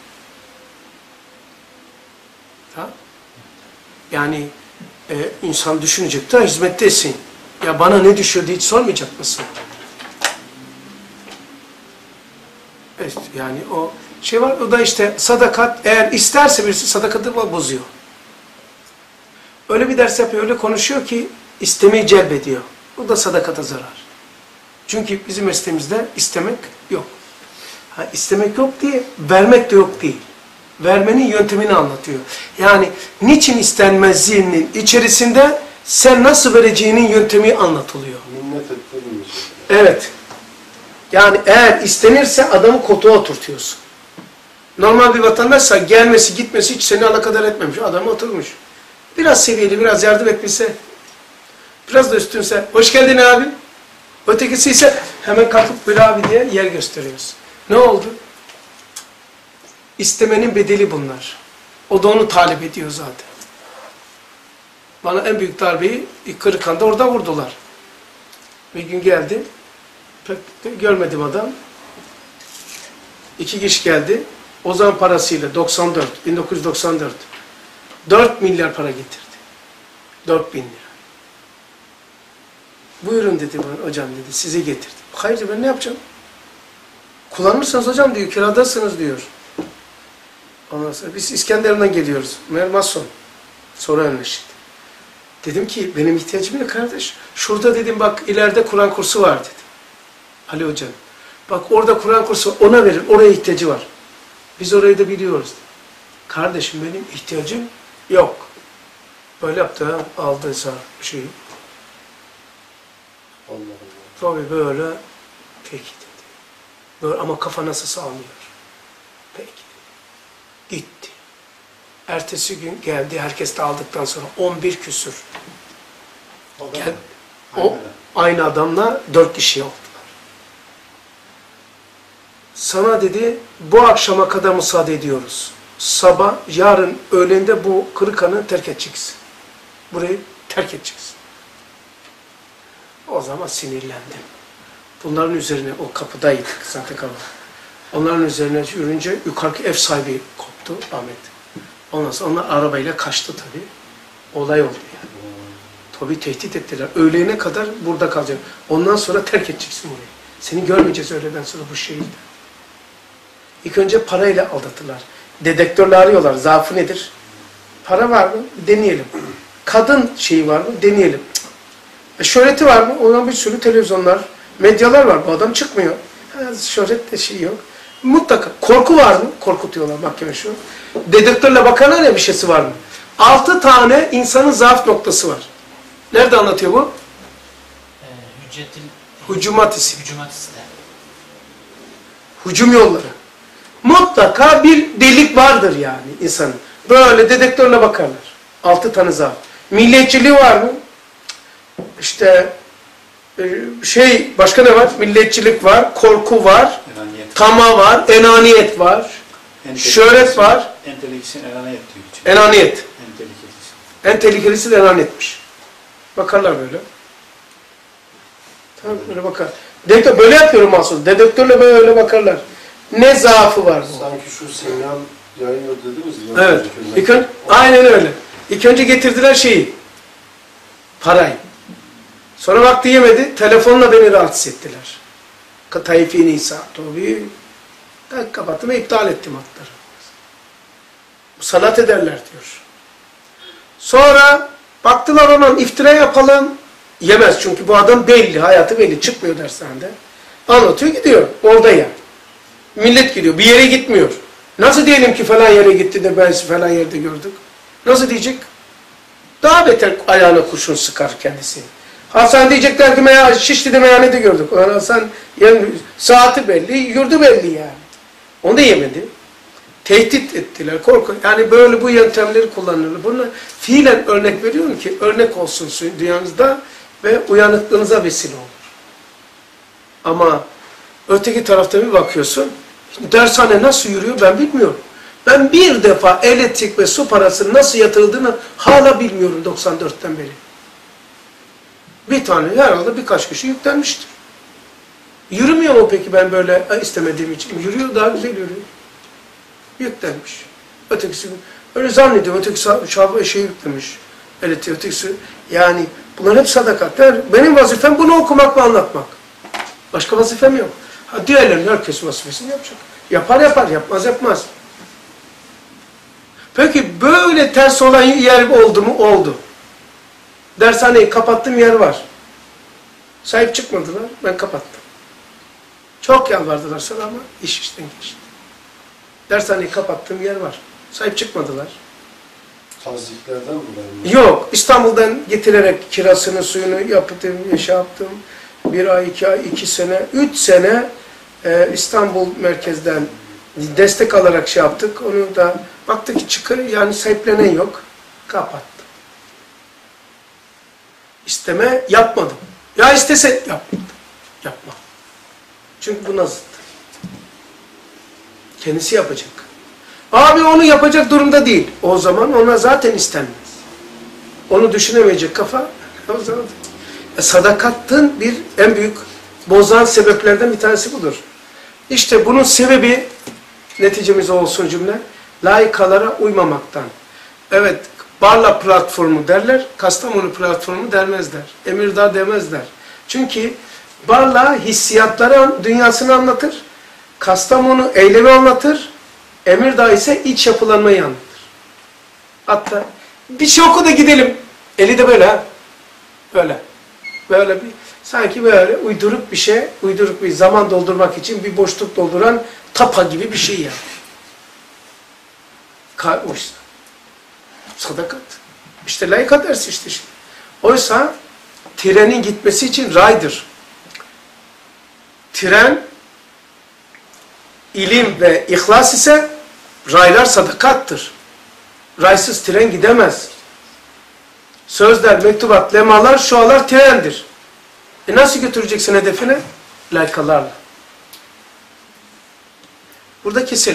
Ha? Yani insan düşünecek de hizmettesin. Ya bana ne düşüyor diye hiç sormayacak mısın? Evet, yani o şey var, o da işte sadakat, eğer isterse birisi sadakatı bozuyor. Öyle bir ders yapıyor, öyle konuşuyor ki istemeyi celbediyor. O da sadakata zarar. Çünkü bizim mesleğimizde istemek yok. Ha, istemek yok diye, vermek de yok değil. Vermenin yöntemini anlatıyor. Yani niçin istenmezliğinin içerisinde sen nasıl vereceğinin yöntemi anlatılıyor. Minnet ettirilmiş. Evet. Yani eğer istenirse adamı koltuğa oturtuyorsun. Normal bir vatandaşsa gelmesi gitmesi hiç seni alakadar etmemiş. Adam oturmuş. Biraz seviyeli, biraz yardım etmişse, biraz da üstünse, hoş geldin abi. Ötekisi ise hemen kalkıp böyle abi diye yer gösteriyoruz. Ne oldu? İstemenin bedeli bunlar. O da onu talep ediyor zaten. Bana en büyük darbeyi Kırıkhan'da orada vurdular. Bir gün geldi. Pek görmedim adam. 2 kişi geldi. O zaman parasıyla 1994. 4 milyar para getirdi. 4.000 lira. Buyurun dedi bana, hocam dedi, size getirdim. Hayır ben ne yapacağım? Kullanırsanız hocam diyor, kiradasınız diyor. Ondan sonra biz İskenderun'dan geliyoruz. Meğer mason. Sonra anlaşıldı. Dedim ki benim ihtiyacım yok kardeş. Şurada dedim bak ileride Kur'an kursu var dedim. Ali hocam. Bak orada Kur'an kursu var, ona verin. Oraya ihtiyacı var. Biz orayı da biliyoruz. Dedi. Kardeşim benim ihtiyacım yok. Böyle yaptı ha. Aldıysa şeyi. Allah Allah. Tabii böyle peki dedi. Böyle ama kafa nasıl sağlıyor. Peki dedi. Gitti. Ertesi gün geldi. Herkes de aldıktan sonra 11 küsür. Gel, aynı adamla 4 kişi oldular. Sana dedi bu akşama kadar müsaade ediyoruz. sabah, yarın öğlende bu Kırıkhan'ı terk edeceksin. Burayı terk edeceksin. O zaman sinirlendim. Bunların üzerine, o kapıdaydık zaten kapı. Onların üzerine yürünce yukarıki ev sahibi koptu Ahmet. Ondan sonra onlar arabayla kaçtı tabii. Olay oldu yani. Tabii tehdit ettiler. Öğlene kadar burada kalacak. Ondan sonra terk edeceksin burayı. Seni görmeyeceğiz öğleden sonra bu şehirde. İlk önce parayla aldatırlar. Dedektörle arıyorlar. Zaafı nedir? Para var mı? Deneyelim. Kadın şeyi var mı? Deneyelim. Şöhreti var mı? Ona bir sürü televizyonlar, medyalar var. Bu adam çıkmıyor. Şöhret de şey yok. Mutlaka. Korku var mı? Korkutuyorlar mahkeme şu. Dedektörle bakarlar ya bir şeysi var mı? 6 tane insanın zaaf noktası var. Nerede anlatıyor bu? Hücumatisi. Hücumatisi de. Hücum yolları. Mutlaka bir delik vardır yani insanın. Böyle dedektörle bakarlar. 6 tane zaaf. Milliyetçiliği var mı? İşte başka ne var? Milliyetçilik var, korku var, tamah var, enaniyet var, şöhret var. En tehlikelisi enaniyet diyor. Enaniyet. En tehlikelisi. En tehlikelisi de enaniyetmiş. Bakarlar böyle. Tamam, böyle bakar. Dedektör böyle yapıyorum aslında. Dedektörle böyle bakarlar. Ne zaafı var bu? Sanki şu sinyal yayıyor dediniz ya. Evet. Aynen öyle. İlk önce getirdiler şeyi. Parayı. Sonra vakti yemedi. Telefonla beni rahatsız ettiler. Tayfi Nisa. Tabii. Ben kapattım ve iptal ettim hatları. Sanat ederler diyor. Sonra baktılar ona iftira yapalım. Yemez çünkü bu adam belli. Hayatı belli. Çıkmıyor dershanede. Anlatıyor gidiyor. Orada ya. Millet gidiyor. Bir yere gitmiyor. Nasıl diyelim ki falan yere gitti de ben falan yerde gördük. Nasıl diyecek? Daha beter ayağına kurşun sıkar kendisi. Hasan diyecekler ki Şişli'de meyhanede gördük. Hasan yani saati belli, yurdu belli yani. Onu da yemedi. Tehdit ettiler, korku. Yani böyle bu yöntemleri kullanılır. Bunu fiilen örnek veriyorum ki örnek olsun dünyanızda ve uyanıklığınıza vesile olur. Ama öteki tarafta bir bakıyorsun, dershane nasıl yürüyor ben bilmiyorum. Ben bir defa elektrik ve su parasının nasıl yatırıldığını hala bilmiyorum 94'ten beri. Bir tane herhalde birkaç kişi yüklenmiştir. Yürümüyor mu peki ben böyle istemediğim için? Yürüyor, daha güzel yürüyor. Yüklenmiş. Ötekisi öyle zannediyor. Ötekisi şey yüklemiş. Ötekisi yani bunlar hep sadakatler. Benim vazifem bunu okumak ve anlatmak. Başka vazifem yok. Diğerlerinin herkes vazifesini yapacak. Yapar yapar, yapmaz yapmaz. Peki böyle ters olan yer oldu mu? Oldu. Dershaneyi kapattığım yer var. Sahip çıkmadılar, ben kapattım. Çok yalvardılar sonra ama iş işten geçti. Dershaneyi kapattığım yer var. Sahip çıkmadılar. Tazdiklerden dolayı mı? Yok, İstanbul'dan getirerek kirasını, suyunu yaptım, yaptım. 1 ay, 2 ay, 2 sene, 3 sene İstanbul merkezden destek alarak şey yaptık. Onu da baktık ki çıkar, yani sahiplenen yok. Kapattım. İsteme yapmadım. Ya istese yapmadım. Yapma. Çünkü bu zıt. Kendisi yapacak. Abi onu yapacak durumda değil. O zaman ona zaten istenmez. Onu düşünemeyecek kafa. O zaman sadakatin en büyük bozan sebeplerden bir tanesi budur. İşte bunun sebebi neticemiz olsun cümle. Laikalara uymamaktan. Evet, Barla platformu derler, Kastamonu platformu dermezler. Emirdağ demezler. Çünkü Barla hissiyatları dünyasını anlatır. Kastamonu eylemi anlatır. Emirdağ ise iç yapılanmayı anlatır. Hatta bir şey oku da gidelim. Eli de böyle ha. Böyle. Böyle bir sanki böyle uyduruk bir şey, uyduruk bir zaman doldurmak için bir boşluk dolduran tapa gibi bir şey yani. Oysa. Sadakat. İşte layıka dersi işte. Oysa trenin gitmesi için raydır. Tren ilim ve ihlas ise raylar sadakattır. Raysız tren gidemez. Sözler, mektubat, lemalar, şualar trendir. Nasıl götüreceksin hedefine? Layıkalarla. Burada keselim.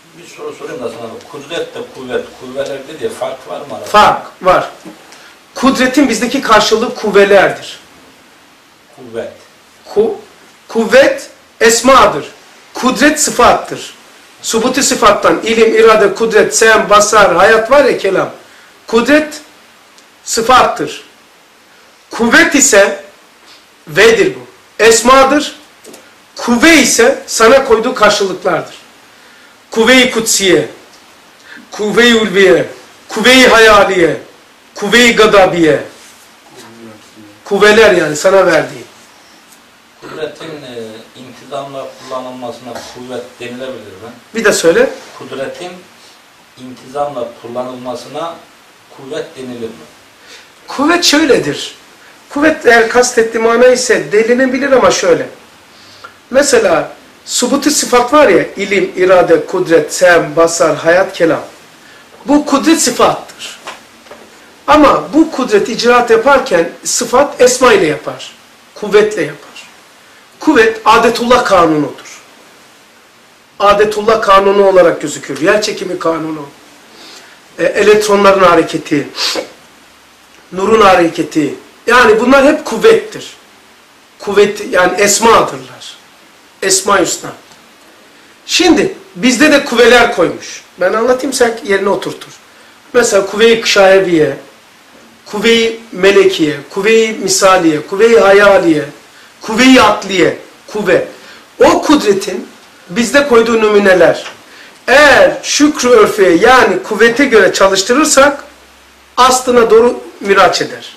Bir soru sorayım da sana. Kudretle kuvvet, kuvvelerde diye fark var mı arada? Fark var. Kudretin bizdeki karşılığı kuvvelerdir. Kuvvet. Kuvvet esmadır. Kudret sıfattır. Subuti sıfattan ilim, irade, kudret, sem, basar, hayat var ya kelam. Kudret sıfattır. Kuvvet ise ve'dir bu. Esmadır. Kuvve ise sana koyduğu karşılıklardır. Kuvve-i kutsiye, kuvve-i ulviye, kuvve-i hayaliye, kuvve-i gadabiye. Kuvveler yani sana verdiği. Kudretin intizamla kullanılmasına kuvvet denilebilir mi? Bir de söyle. Kudretin intizamla kullanılmasına kuvvet denilir mi? Kuvvet şöyledir. Kuvvet eğer kastettiği mana ise delinebilir ama şöyle. Mesela subuti sıfat var ya, ilim, irade, kudret, sem, basar, hayat, kelam. Bu kudret sıfattır. Ama bu kudret icraat yaparken sıfat esma ile yapar. Kuvvetle yapar. Kuvvet adetullah kanunudur. Adetullah kanunu olarak gözükür. Yerçekimi kanunu. Elektronların hareketi. Nurun hareketi. Yani bunlar hep kuvvettir. Kuvvet yani esmadırlar. Esma-i Hüsna. Şimdi bizde de kuvveler koymuş. Ben anlatayım sen yerine oturtur. Mesela kuvve-i kışayeviye, kuvve-i melekiye, kuvve-i misaliye, kuvve-i hayaliye, kuvve-i akliye, kuvve. O kudretin bizde koyduğu numuneler. Eğer şükrü örfeye yani kuvvete göre çalıştırırsak aslına doğru miraç eder.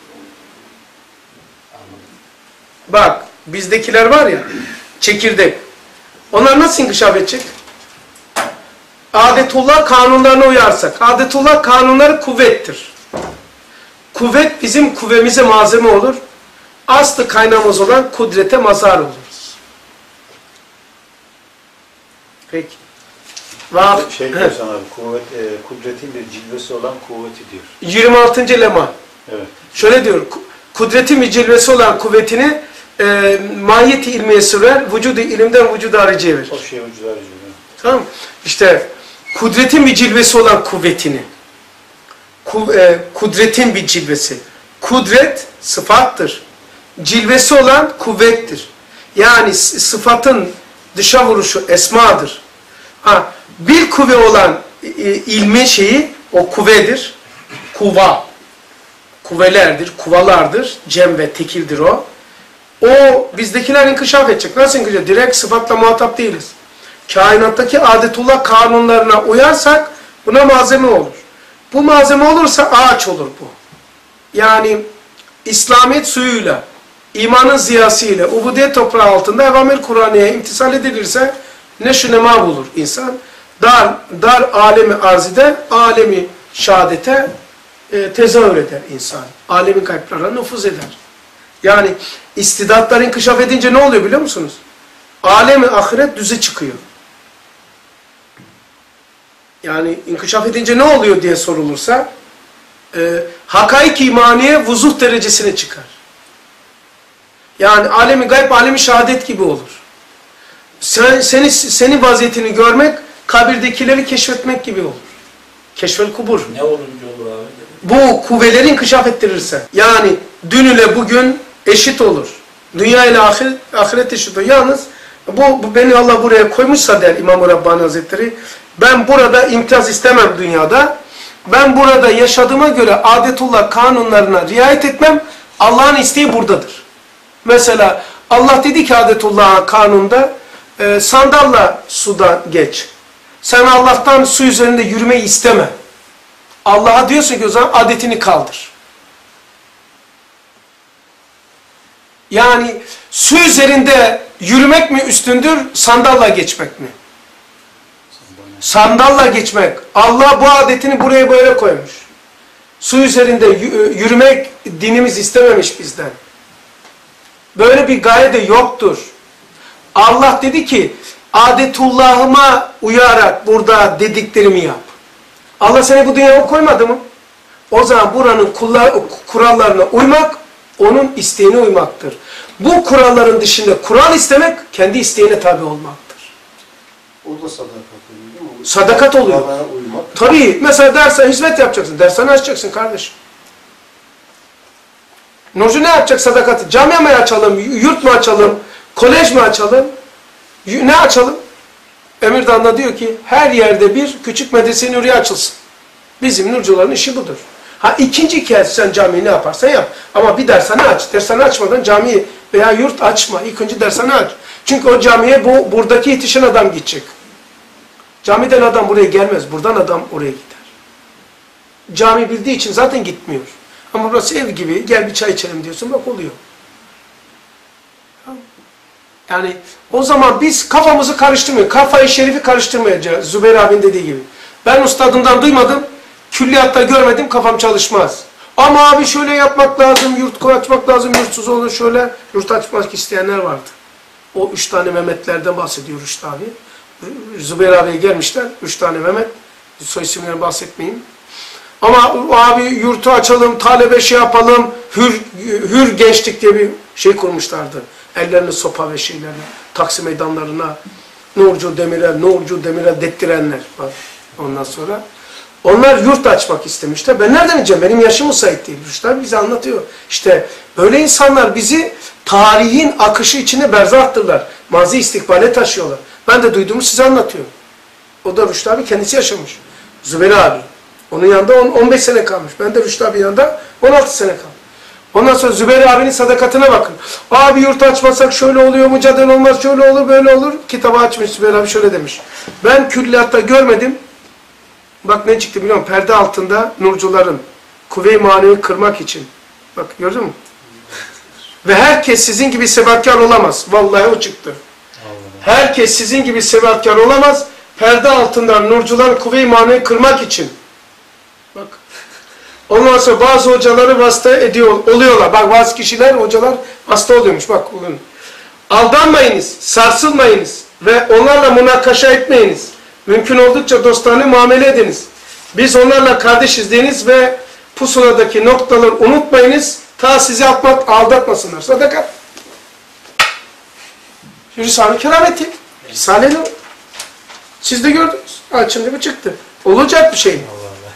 Bak bizdekiler var ya çekirdek. Onlar nasıl inkişaf edecek? Adetullah kanunlarına uyarsak. Adetullah kanunları kuvvettir. Kuvvet bizim kuvvemize malzeme olur. Aslı kaynağımız olan kudrete mazhar oluruz. Peki. Şey diyor sana abi, kudretin bir cilvesi olan kuvveti diyor. 26. lema. Evet. Şöyle diyor. Kudretin bir cilvesi olan kuvvetini mahiyeti ilmiye sürer, vücudu ilimden vücuda hariciye verir. O şey vücuda hariciye. Tamam mı? İşte kudretin bir cilvesi olan kuvvetini. Kudretin bir cilvesi. Kudret sıfattır. Cilvesi olan kuvvettir. Yani sıfatın dışa vuruşu esmadır. Bir kuvve olan ilmi şeyi o kuvvedir. Kuva. Kuvelerdir, kuvalardır. Cem ve tekildir o. O bizdekiler inkişaf edecek. Nasıl inkişaf? Direkt sıfatla muhatap değiliz. Kainattaki adetullah kanunlarına uyarsak buna malzeme olur. Bu malzeme olursa ağaç olur bu. Yani İslamiyet suyuyla, imanın ziyasıyla, ubudiyet toprağı altında evamir Kur'an'ya imtisal edilirse neşü nema bulur insan. Dar alemi arzide, alemi şehadete tezahür eder insan. Alemi kayıplara nüfuz eder. Yani istidatlar inkişaf edince ne oluyor biliyor musunuz? Alemi ahiret düze çıkıyor. Yani inkişaf edince ne oluyor diye sorulursa hakaik imaniye vuzuh derecesine çıkar. Yani alemi gayb, alemi şehadet gibi olur. Senin vaziyetini görmek, kabirdekileri keşfetmek gibi olur. Keşfel kubur. Ne olunca olur abi? Bu kuvveleri inkişaf ettirirse. Yani dün ile bugün eşit olur. Dünya ile ahiret eşit olur. Yalnız bu beni Allah buraya koymuşsa der İmam-ı Rabbani Hazretleri, ben burada imtiyaz istemem dünyada. Ben burada yaşadığıma göre adetullah kanunlarına riayet etmem. Allah'ın isteği buradadır. Mesela Allah dedi ki adetullah kanunda sandalla suda geç. Sen Allah'tan su üzerinde yürümeyi isteme. Allah'a diyorsun ki o zaman adetini kaldır. Yani su üzerinde yürümek mi üstündür, sandalla geçmek mi? Sandalla geçmek. Allah bu adetini buraya böyle koymuş. Su üzerinde yürümek dinimiz istememiş bizden. Böyle bir gaye de yoktur. Allah dedi ki adetullahıma uyarak burada dediklerimi yap. Allah seni bu dünyaya koymadı mı? O zaman buranın kurallarına uymak, onun isteğine uymaktır. Bu kuralların dışında kural istemek, kendi isteğine tabi olmaktır. O da sadakat değil mi? Sadakat oluyor. Kur'an'a uymak. Tabii mesela dersen hizmet yapacaksın. Dershane açacaksın kardeşim. Nurcu ne yapacak sadakati? Cami mi açalım? Yurt mu açalım? Kolej mi açalım? Ne açalım? Emirdağ'da diyor ki her yerde bir küçük medrese-i nuriye açılsın. Bizim nurcuların işi budur. Ha ikinci kez sen camiyi ne yaparsan yap. Ama bir dershane aç. Dershane açmadan camiyi veya yurt açma. İlk önce dershane aç. Çünkü o camiye buradaki yetişen adam gidecek. Camiden adam buraya gelmez. Buradan adam oraya gider. Cami bildiği için zaten gitmiyor. Ama burası ev gibi. Gel bir çay içelim diyorsun. Bak oluyor. Yani o zaman biz kafamızı karıştırmıyoruz. Kafayı şerifi karıştırmayacağız. Zübeyir abinin dediği gibi. Ben ustadından duymadım. Külliyatta görmedim. Kafam çalışmaz. Ama abi şöyle yapmak lazım. Yurt açmak lazım. Yurtsuz olur şöyle. Yurt açmak isteyenler vardı. O 3 tane Mehmetlerden bahsediyor Rüştü abi. Zübeyir abiye gelmişler. 3 tane Mehmet. Soy isimlerini bahsetmeyeyim. Ama abi yurtu açalım, talebe şey yapalım, hür gençlik diye bir şey kurmuşlardı. Ellerini sopa ve şeylerle, Taksim meydanlarına Nurcu Demirel dettirenler var. Ondan sonra onlar yurt açmak istemişler. Ben nereden bileceğim? Benim yaşım müsait değil. Rüştü bize anlatıyor. İşte böyle insanlar bizi tarihin akışı içine berzahtırlar. Mazi istikbale taşıyorlar. Ben de duyduğumu size anlatıyorum. O da Rüştü abi kendisi yaşamış. Zübeyir abi. Onun yanında 15 sene kalmış. Ben de Rüştü abi yanında 16 sene kalmış. Ondan sonra Zübeyir abinin sadakatine bakın. Abi yurt açmasak şöyle oluyor, mücadele olmaz, şöyle olur, böyle olur. Kitabı açmış Zübeyir abi şöyle demiş. Ben külliyatta görmedim. Bak ne çıktı biliyor musun? Perde altında nurcuların kuvve-i manevi kırmak için. Bak gördün mü? Ve herkes sizin gibi sebatkar olamaz. Vallahi o çıktı. Herkes sizin gibi sebatkar olamaz. Perde altından nurcular kuvve-i manevi kırmak için. Bak. Ondan sonra bazı hocaları vasıta oluyorlar. Bak bazı kişiler, hocalar vasıta oluyormuş. Bak bugün. Aldanmayınız, sarsılmayınız ve onlarla münakaşa etmeyiniz. Mümkün oldukça dostane muamele ediniz. Biz onlarla kardeşiz deyiniz ve pusuladaki noktaları unutmayınız. Ta sizi aldatmasınlar. Sadakat. Risale-i Kerameti. Risale-i Nur. Siz de gördünüz. Açınca bu çıktı. Olacak bir şey mi?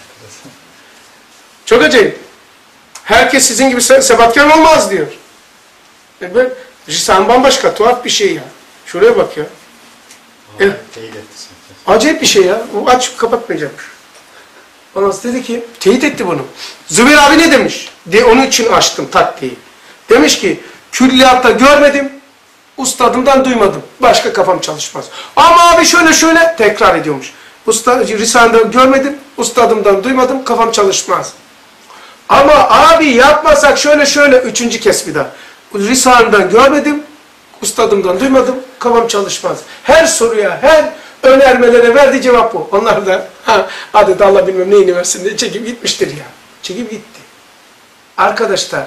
Çok acayip. Herkes sizin gibi sebatkar olmaz diyor. Risale bambaşka, tuhaf bir şey ya. Şuraya bak ya. Acayip bir şey ya. O aç kapatmayacak. Ondan dedi ki, teyit etti bunu. Zübeyir abi ne demiş? Onun için açtım taktiği. Demiş ki, külliyatta görmedim, ustadımdan duymadım. Başka kafam çalışmaz. Ama abi şöyle tekrar ediyormuş. Risale'de görmedim, ustadımdan duymadım, kafam çalışmaz. Ama abi yapmasak şöyle, 3. kez bir daha. Risale'den görmedim, ustadımdan duymadım, kafam çalışmaz. Her soruya, her önermelere verdiği cevap bu. Onlar da hadi Allah bilmem neyini versin diye çekip gitmiştir ya. Çekip gitti. Arkadaşlar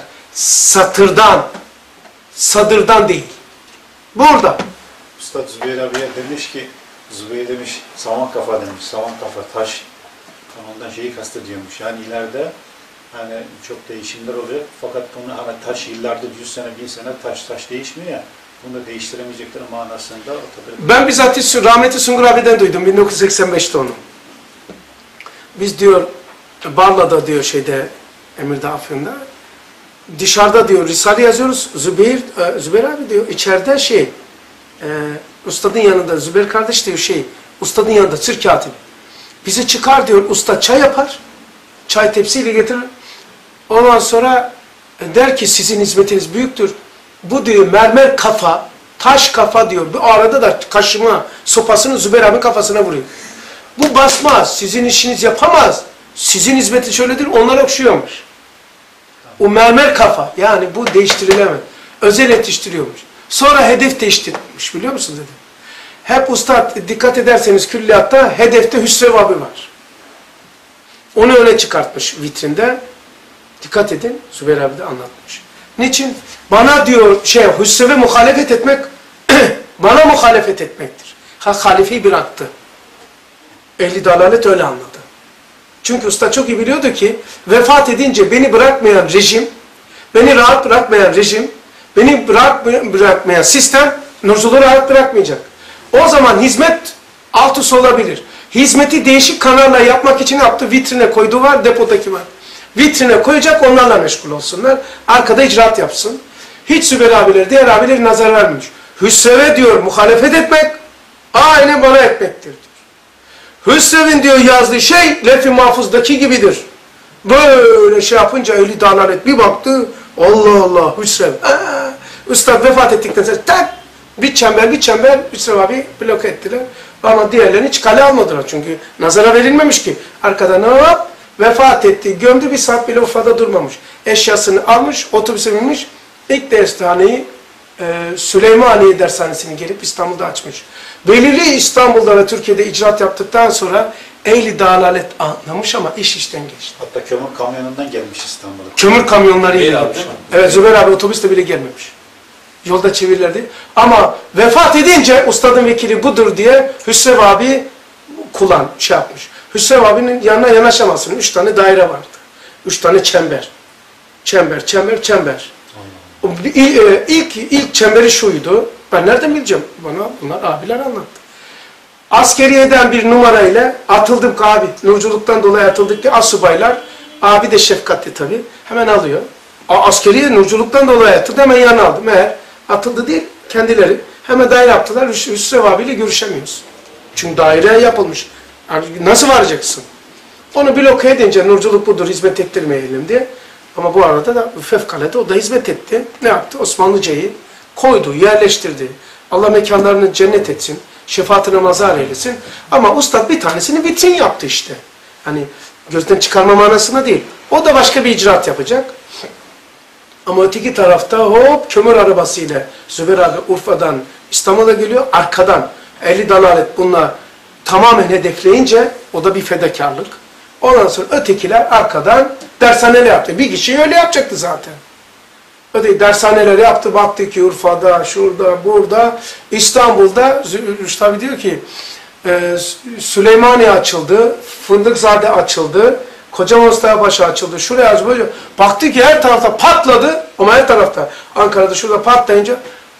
sadırdan değil. Burada. Üstad Zübeyir abiye demiş ki, Zübeyir demiş, saman kafa demiş, saman kafa, taş. Ondan şeyi kastediyormuş. Yani ileride hani çok değişimler olacak. Fakat bunu hani taş yıllardır 100 sene, 1000 sene taş değişmiyor ya. Bunu da değiştiremeyecekleri manasında. Ben bizzat rahmetli Sungur abiden duydum 1985'te onu. Biz diyor Barla'da diyor Emirdağ Afyon'da dışarıda diyor Risale yazıyoruz. Zübeyir abi diyor içeride ustadın yanında Zübeyir kardeş diyor ustadın yanında sır katibi. Bizi çıkar diyor usta çay yapar. Çay tepsiyle getirir. Ondan sonra der ki sizin hizmetiniz büyüktür. Bu diyor mermer kafa, taş kafa diyor. Bu arada da kaşıma sopasını Zübeyir abinin kafasına vuruyor. Bu basmaz, sizin işiniz yapamaz. Sizin hizmeti şöyledir, onlar okşuyormuş. O mermer kafa, yani bu değiştirilemez. Özel yetiştiriyormuş. Sonra hedef değiştirmiş, biliyor musunuz dedim. Hep ustad, dikkat ederseniz külliyatta hedefte Hüsrev abi var. Onu öne çıkartmış vitrinde. Dikkat edin, Zübeyir abi de anlatmış. Niçin? Bana diyor Hüsrev'e muhalefet etmek bana muhalefet etmektir. Halifeyi bıraktı. Ehli dalalet öyle anladı. Çünkü usta çok iyi biliyordu ki vefat edince beni bırakmayan rejim, beni rahat bırakmayan rejim, beni bırakmayan sistem nurcuları rahat bırakmayacak. O zaman hizmet alt üst olabilir. Hizmeti değişik kanalla yapmak için yaptı. Vitrine koyduğu var, depodaki var. Vitrine koyacak, onlarla meşgul olsunlar. Arkada icraat yapsın. Hiç Zübeyir abileri, diğer abileri nazar vermemiş. Hüsrev'e diyor muhalefet etmek, aynı bana etmektir diyor. Hüsrev'in diyor yazdığı şey, Lef-i Mahfuz'daki gibidir. Böyle şey yapınca Ehli Dalalet bir baktı, Allah Allah Hüsrev. Üstad vefat ettikten sonra tak, bir çember Hüsrev abi bloke ettiler. Ama diğerlerini hiç kale almadılar çünkü nazara verilmemiş ki. Arkada ne yap? Vefat etti, gömdü, bir saat bile Urfa'da durmamış. Eşyasını almış, otobüse binmiş, ilk dershaneyi, Süleymaniye dershanesini gelip İstanbul'da açmış. Belirli İstanbul'da ve Türkiye'de icraat yaptıktan sonra Ehli Dalalet anlamış ama iş işten geçti. Hatta kömür kamyonundan gelmiş İstanbul'a. Kömür kamyonları Zübeyir abi gelmiş. değil mi? Evet, Zübeyir abi otobüste bile gelmemiş. Yolda çevirirlerdi. Ama vefat edince ustadın vekili budur diye Hüsrev abi şey yapmış. Hüsrev abinin yanına yanaşamazsın. 3 tane daire vardı. 3 tane çember. Çember. İlk çemberi şuydu. Ben nereden bileceğim? Bana bunlar abiler anlattı. Askeriyeden bir numarayla atıldık abi. Nurculuktan dolayı atıldık ki asubaylar. Abi de şefkatli tabii. Hemen alıyor. Askeriye nurculuktan dolayı atıldı. Hemen yanına aldı. Meğer atıldı değil. Kendileri hemen daire yaptılar. Hüsrev abiyle görüşemiyoruz. Çünkü daire yapılmış. Yani nasıl varacaksın? Onu bloke edince nurculuk budur, hizmet ettirmeyelim diye. Ama bu arada da fevkalade o da hizmet etti. Ne yaptı? Osmanlıcayı koydu, yerleştirdi. Allah mekanlarını cennet etsin. Şefaatine mazhar eylesin. Ama ustad bir tanesini vitrin yaptı işte. Hani gözden çıkarma manasına değil. O da başka bir icraat yapacak. Ama öteki tarafta hop kömür arabasıyla Zübeyir abi Urfa'dan İstanbul'a geliyor. Arkadan Ehli Dalalet bunlar tamamen hedefleyince o da bir fedakarlık. Ondan sonra ötekiler arkadan dershaneler yaptı. Bir kişi öyle yapacaktı zaten. Öteki dershaneler yaptı. Baktı ki Urfa'da, şurada, burada, İstanbul'da Rüştü abi diyor ki Süleymaniye açıldı, Fındıkzade açıldı, Koca Mustafa Paşa açıldı. Şuraya açıldı. Baktı ki her tarafta patladı ama her tarafta. Ankara'da şurada patlayınca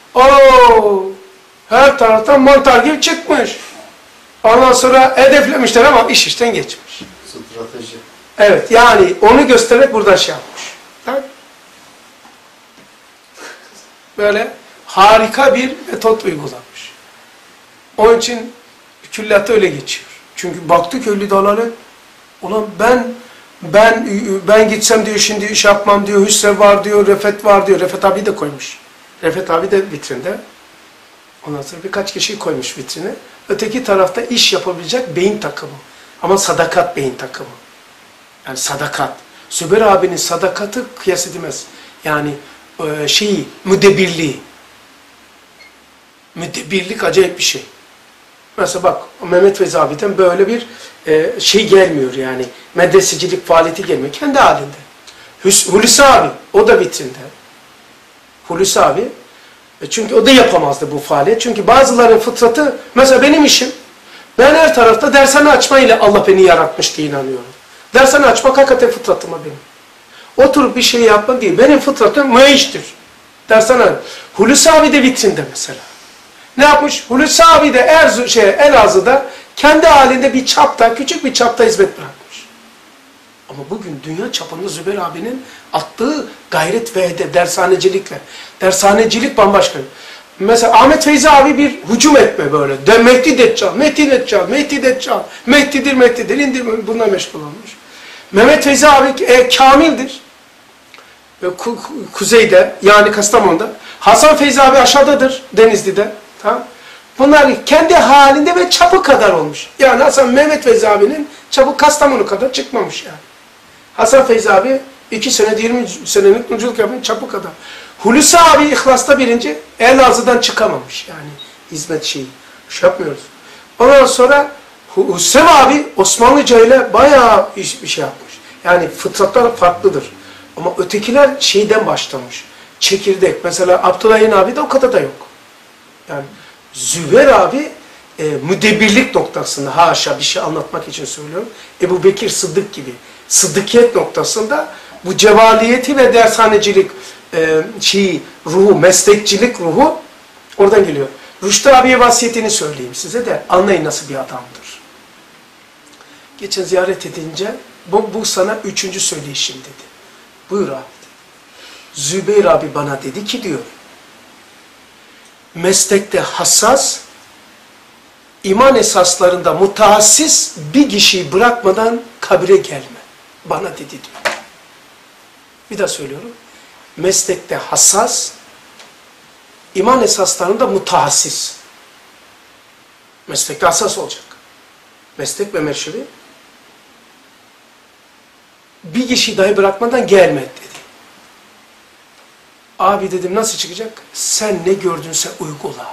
her taraftan mantar gibi çıkmış. Ondan sonra hedeflemişler ama iş işten geçmiş. Strateji. Evet yani onu göstererek buradan şey yapmış. Evet. Böyle harika bir metot uygulamış. Onun için külliyatı öyle geçiyor. Çünkü baktık Ehli Dalalet, ulan ben gitsem diyor şimdi iş yapmam diyor, Hüsrev var diyor, Refet var diyor. Refet abi de koymuş. Refet abi de vitrinde. Ondan sonra birkaç kişiyi koymuş vitrine. Öteki tarafta iş yapabilecek beyin takımı. Ama sadakat beyin takımı. Yani sadakat. Zübeyir abinin sadakatı kıyas edilmez. Yani müdebirliği. Müdebirlik acayip bir şey. Mesela bak Mehmet Feyzi abiden böyle bir şey gelmiyor yani. Medresecilik faaliyeti gelmiyor. Kendi halinde. Hulusi abi o da vitrinde. Hulusi abi çünkü o da yapamazdı bu faaliyet. Çünkü bazıların fıtratı, mesela benim işim, ben her tarafta dershane açmayla Allah beni yaratmış diye inanıyorum. Dershane açmak hakikaten fıtratıma benim. Oturup bir şey yapma değil. Benim fıtratım müeştir. Dershane. Hulusi abi de vitrinde mesela. Ne yapmış? Hulusi abi de Elazığ'da kendi halinde bir çapta, küçük bir çapta hizmet bırakmış. Ama bugün dünya çapında Zübeyir abinin attığı gayret ve hedef, dershanecilikle. Dershanecilik bambaşka. Mesela Ahmet Feyzi abi bir hücum etme böyle. Mehdi Deccal, Mehdi'dir, indirme. Bununla meşgul olmuş. Mehmet Feyzi abi kamildir. Kuzeyde, yani Kastamonu'da. Hasan Feyzi abi aşağıdadır, Denizli'de. Tamam. Bunlar kendi halinde ve çapı kadar olmuş. Yani Mehmet Feyzi abinin çapı Kastamonu kadar çıkmamış yani. Hasan Feyzi abi 2 senede 20 senelik nurculuk yapmış, çapı kadar. Hulusi abi İhlas'ta birinci, Elazığ'dan çıkamamış yani. Hizmet şeyi. Şey yapmıyoruz. Ondan sonra Hüsrev abi Osmanlıca ile bayağı bir şey yapmış. Yani fıtratlar farklıdır. Ama ötekiler şeyden başlamış. Çekirdek. Mesela Abdülhayin abi de o kadar da yok. Yani Zübeyir abi müdebirlik noktasında, haşa bir şey anlatmak için söylüyorum. Ebu Bekir Sıddık gibi. Sıddıkiyet noktasında bu cevaliyeti ve dershanecilik ruhu, meslekçilik ruhu oradan geliyor. Rüştü abiye vasiyetini söyleyeyim size de anlayın nasıl bir adamdır. Geçen ziyaret edince bu sana 3. söyleyişim dedi. Buyur abi. Zübeyir abi bana dedi ki diyor, meslekte hassas, iman esaslarında mutahassis bir kişiyi bırakmadan kabire gelme. Bana dedi diyor. Bir daha söylüyorum. Meslekte hassas, iman esaslarında mutahassis. Meslekte hassas olacak. Meslek ve meşrebi bir kişiyi dahi bırakmadan gelme dedi. Abi dedim nasıl çıkacak? Sen ne gördünse uygula.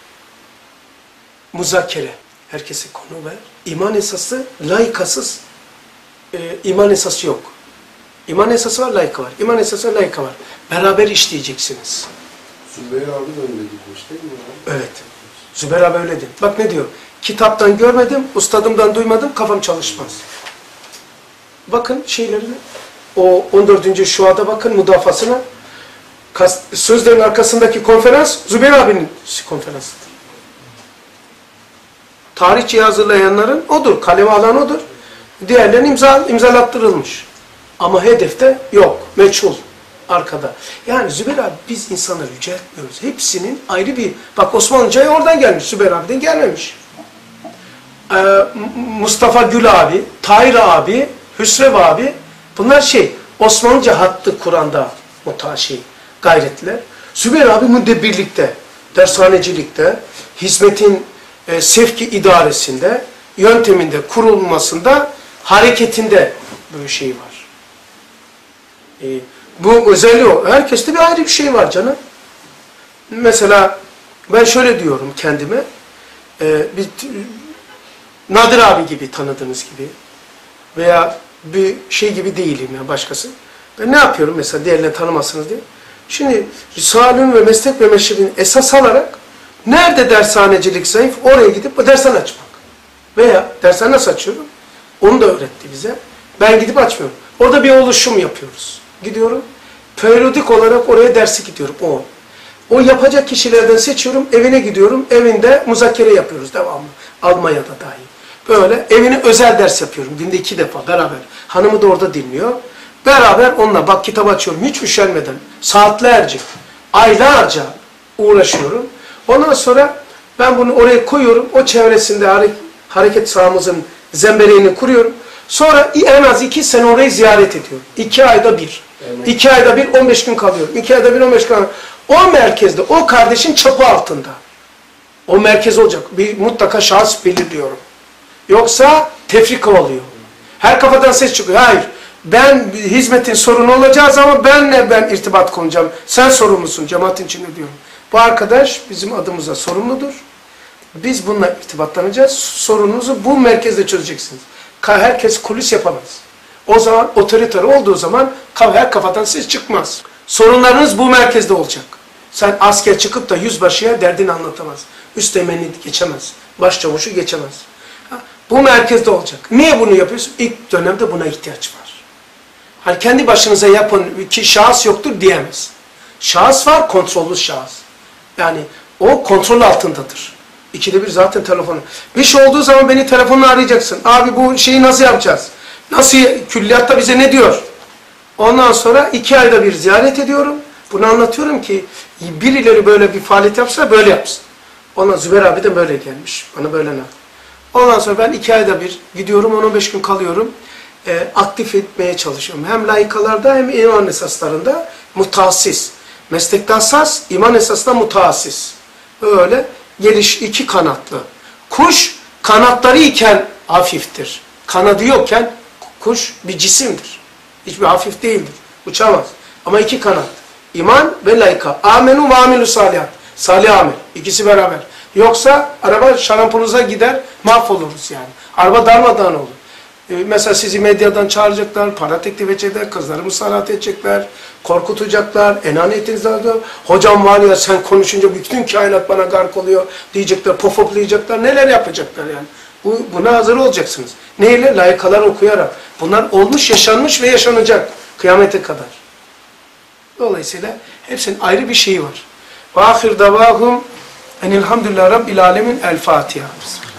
Muzakere. Herkese konu ver. İman esası layıkasız. İman esası yok. İman esası var, layıka var. İman esası var, layıka var. Beraber işleyeceksiniz. Zübeyir abi de öyle gitmiş değil mi? Evet. Zübeyir abi öyle dedi. Bak ne diyor? Kitaptan görmedim, ustadımdan duymadım, kafam çalışmaz. Bakın şeylerine, o 14. şuada bakın müdafasına. Sözlerin arkasındaki konferans, Zübeyir abinin konferansıdır. Tarihçiyi hazırlayanların odur, kaleme alan odur. Diğerlerinin imzalattırılmış. Ama hedefte yok, meçhul, arkada. Yani Zübeyir abi biz insanları yüceltmiyoruz. Hepsinin ayrı bir, bak Osmanlıca'ya oradan gelmiş, Zübeyir abiden gelmemiş. Mustafa Gül abi, Tahir abi, Hüsrev abi, bunlar Osmanlıca hattı Kur'an'da gayretler. Zübeyir abi müdebbirlikte, dershanecilikte, hizmetin sevki idaresinde, yönteminde, kurulmasında, hareketinde böyle şey var. Bu özelliği o. Herkeste bir ayrı bir şey var canım. Mesela ben şöyle diyorum kendime, bir Nadir abi gibi tanıdığınız gibi veya bir şey gibi değilim ya başkası. Ben ne yapıyorum mesela diğerlerini tanımazsınız diye. Şimdi Risale'nin ve meslek ve meşrebini esas alarak nerede dershanecilik zayıf oraya gidip dershane açmak. Veya dershane nasıl açıyorum? Onu da öğretti bize. Ben gidip açmıyorum. Orada bir oluşum yapıyoruz. Gidiyorum. Periyodik olarak oraya dersi gidiyorum. O yapacak kişilerden seçiyorum. Evine gidiyorum. Evinde muzakere yapıyoruz devamlı. Almanya'da dahi. Böyle evine özel ders yapıyorum. Günde 2 defa beraber. Hanımı da orada dinliyor. Beraber onunla bak kitap açıyorum. Hiç üşenmeden. Saatlerce, aylarca uğraşıyorum. Ondan sonra ben bunu oraya koyuyorum. O çevresinde hareket sahamızın zembereğini kuruyorum. Sonra en az 2 sene orayı ziyaret ediyorum. 2 ayda bir. 2 ayda bir 15 gün kalıyorum. 2 ayda bir 15 gün kalıyorum. O merkezde, o kardeşin çapı altında. O merkez olacak. Bir mutlaka şahıs belirliyorum. Yoksa tefrika oluyor. Her kafadan ses çıkıyor. Hayır. Ben hizmetin sorunu olacağız ama ben irtibat konacağım. Sen sorumlusun cemaatin içinde diyorum. Bu arkadaş bizim adımıza sorumludur. Biz bununla irtibatlanacağız. Sorununuzu bu merkezde çözeceksiniz. Herkes kulis yapamaz. O zaman otoriter olduğu zaman her kafadan ses çıkmaz. Sorunlarınız bu merkezde olacak. Sen asker çıkıp da yüzbaşıya derdini anlatamaz. Üsteğmeni geçemez. Başçavuşu geçemez. Bu merkezde olacak. Niye bunu yapıyorsun? İlk dönemde buna ihtiyaç var. Hani kendi başınıza yapın ki şahıs yoktur diyemez. Şahıs var, kontrollü şahıs. Yani o kontrol altındadır. 2'de 1 zaten telefonu. Bir şey olduğu zaman beni telefonla arayacaksın. Abi bu şeyi nasıl yapacağız? Nasıl? Külliyatta bize ne diyor? Ondan sonra 2 ayda bir ziyaret ediyorum. Bunu anlatıyorum ki birileri böyle bir faaliyet yapsa böyle yapsın. Ondan Zübeyir abi de böyle gelmiş. Bana böyle ne? Ondan sonra ben 2 ayda bir gidiyorum, 10-15 gün kalıyorum. Aktif etmeye çalışıyorum. Hem layıkalarda hem iman esaslarında mutahassis. Meslekte hassas, iman esasında mutahassis. Öyle geliş 2 kanatlı. Kuş kanatları iken hafiftir. Kanadı yokken kuş bir cisimdir. Hiçbir hafif değildir. Uçamaz. Ama 2 kanat. İman ve layıka. Amenu ve amilü salihat. Salih amel. İkisi beraber. Yoksa araba şarampoluza gider, mahvoluruz yani. Araba darmadağın olur. Mesela sizi medyadan çağıracaklar, para teklif edecekler, kızları musallat edecekler, korkutacaklar, enanetinizden hocam var ya sen konuşunca bütün kainat bana gark oluyor diyecekler, pofoplayacaklar, neler yapacaklar yani. Buna hazır olacaksınız. Neyle? Layıkalar okuyarak. Bunlar olmuş, yaşanmış ve yaşanacak kıyamete kadar. Dolayısıyla hepsinin ayrı bir şeyi var. Ve ahir davahum enilhamdülillah Rabbil alemin. El Fatiha.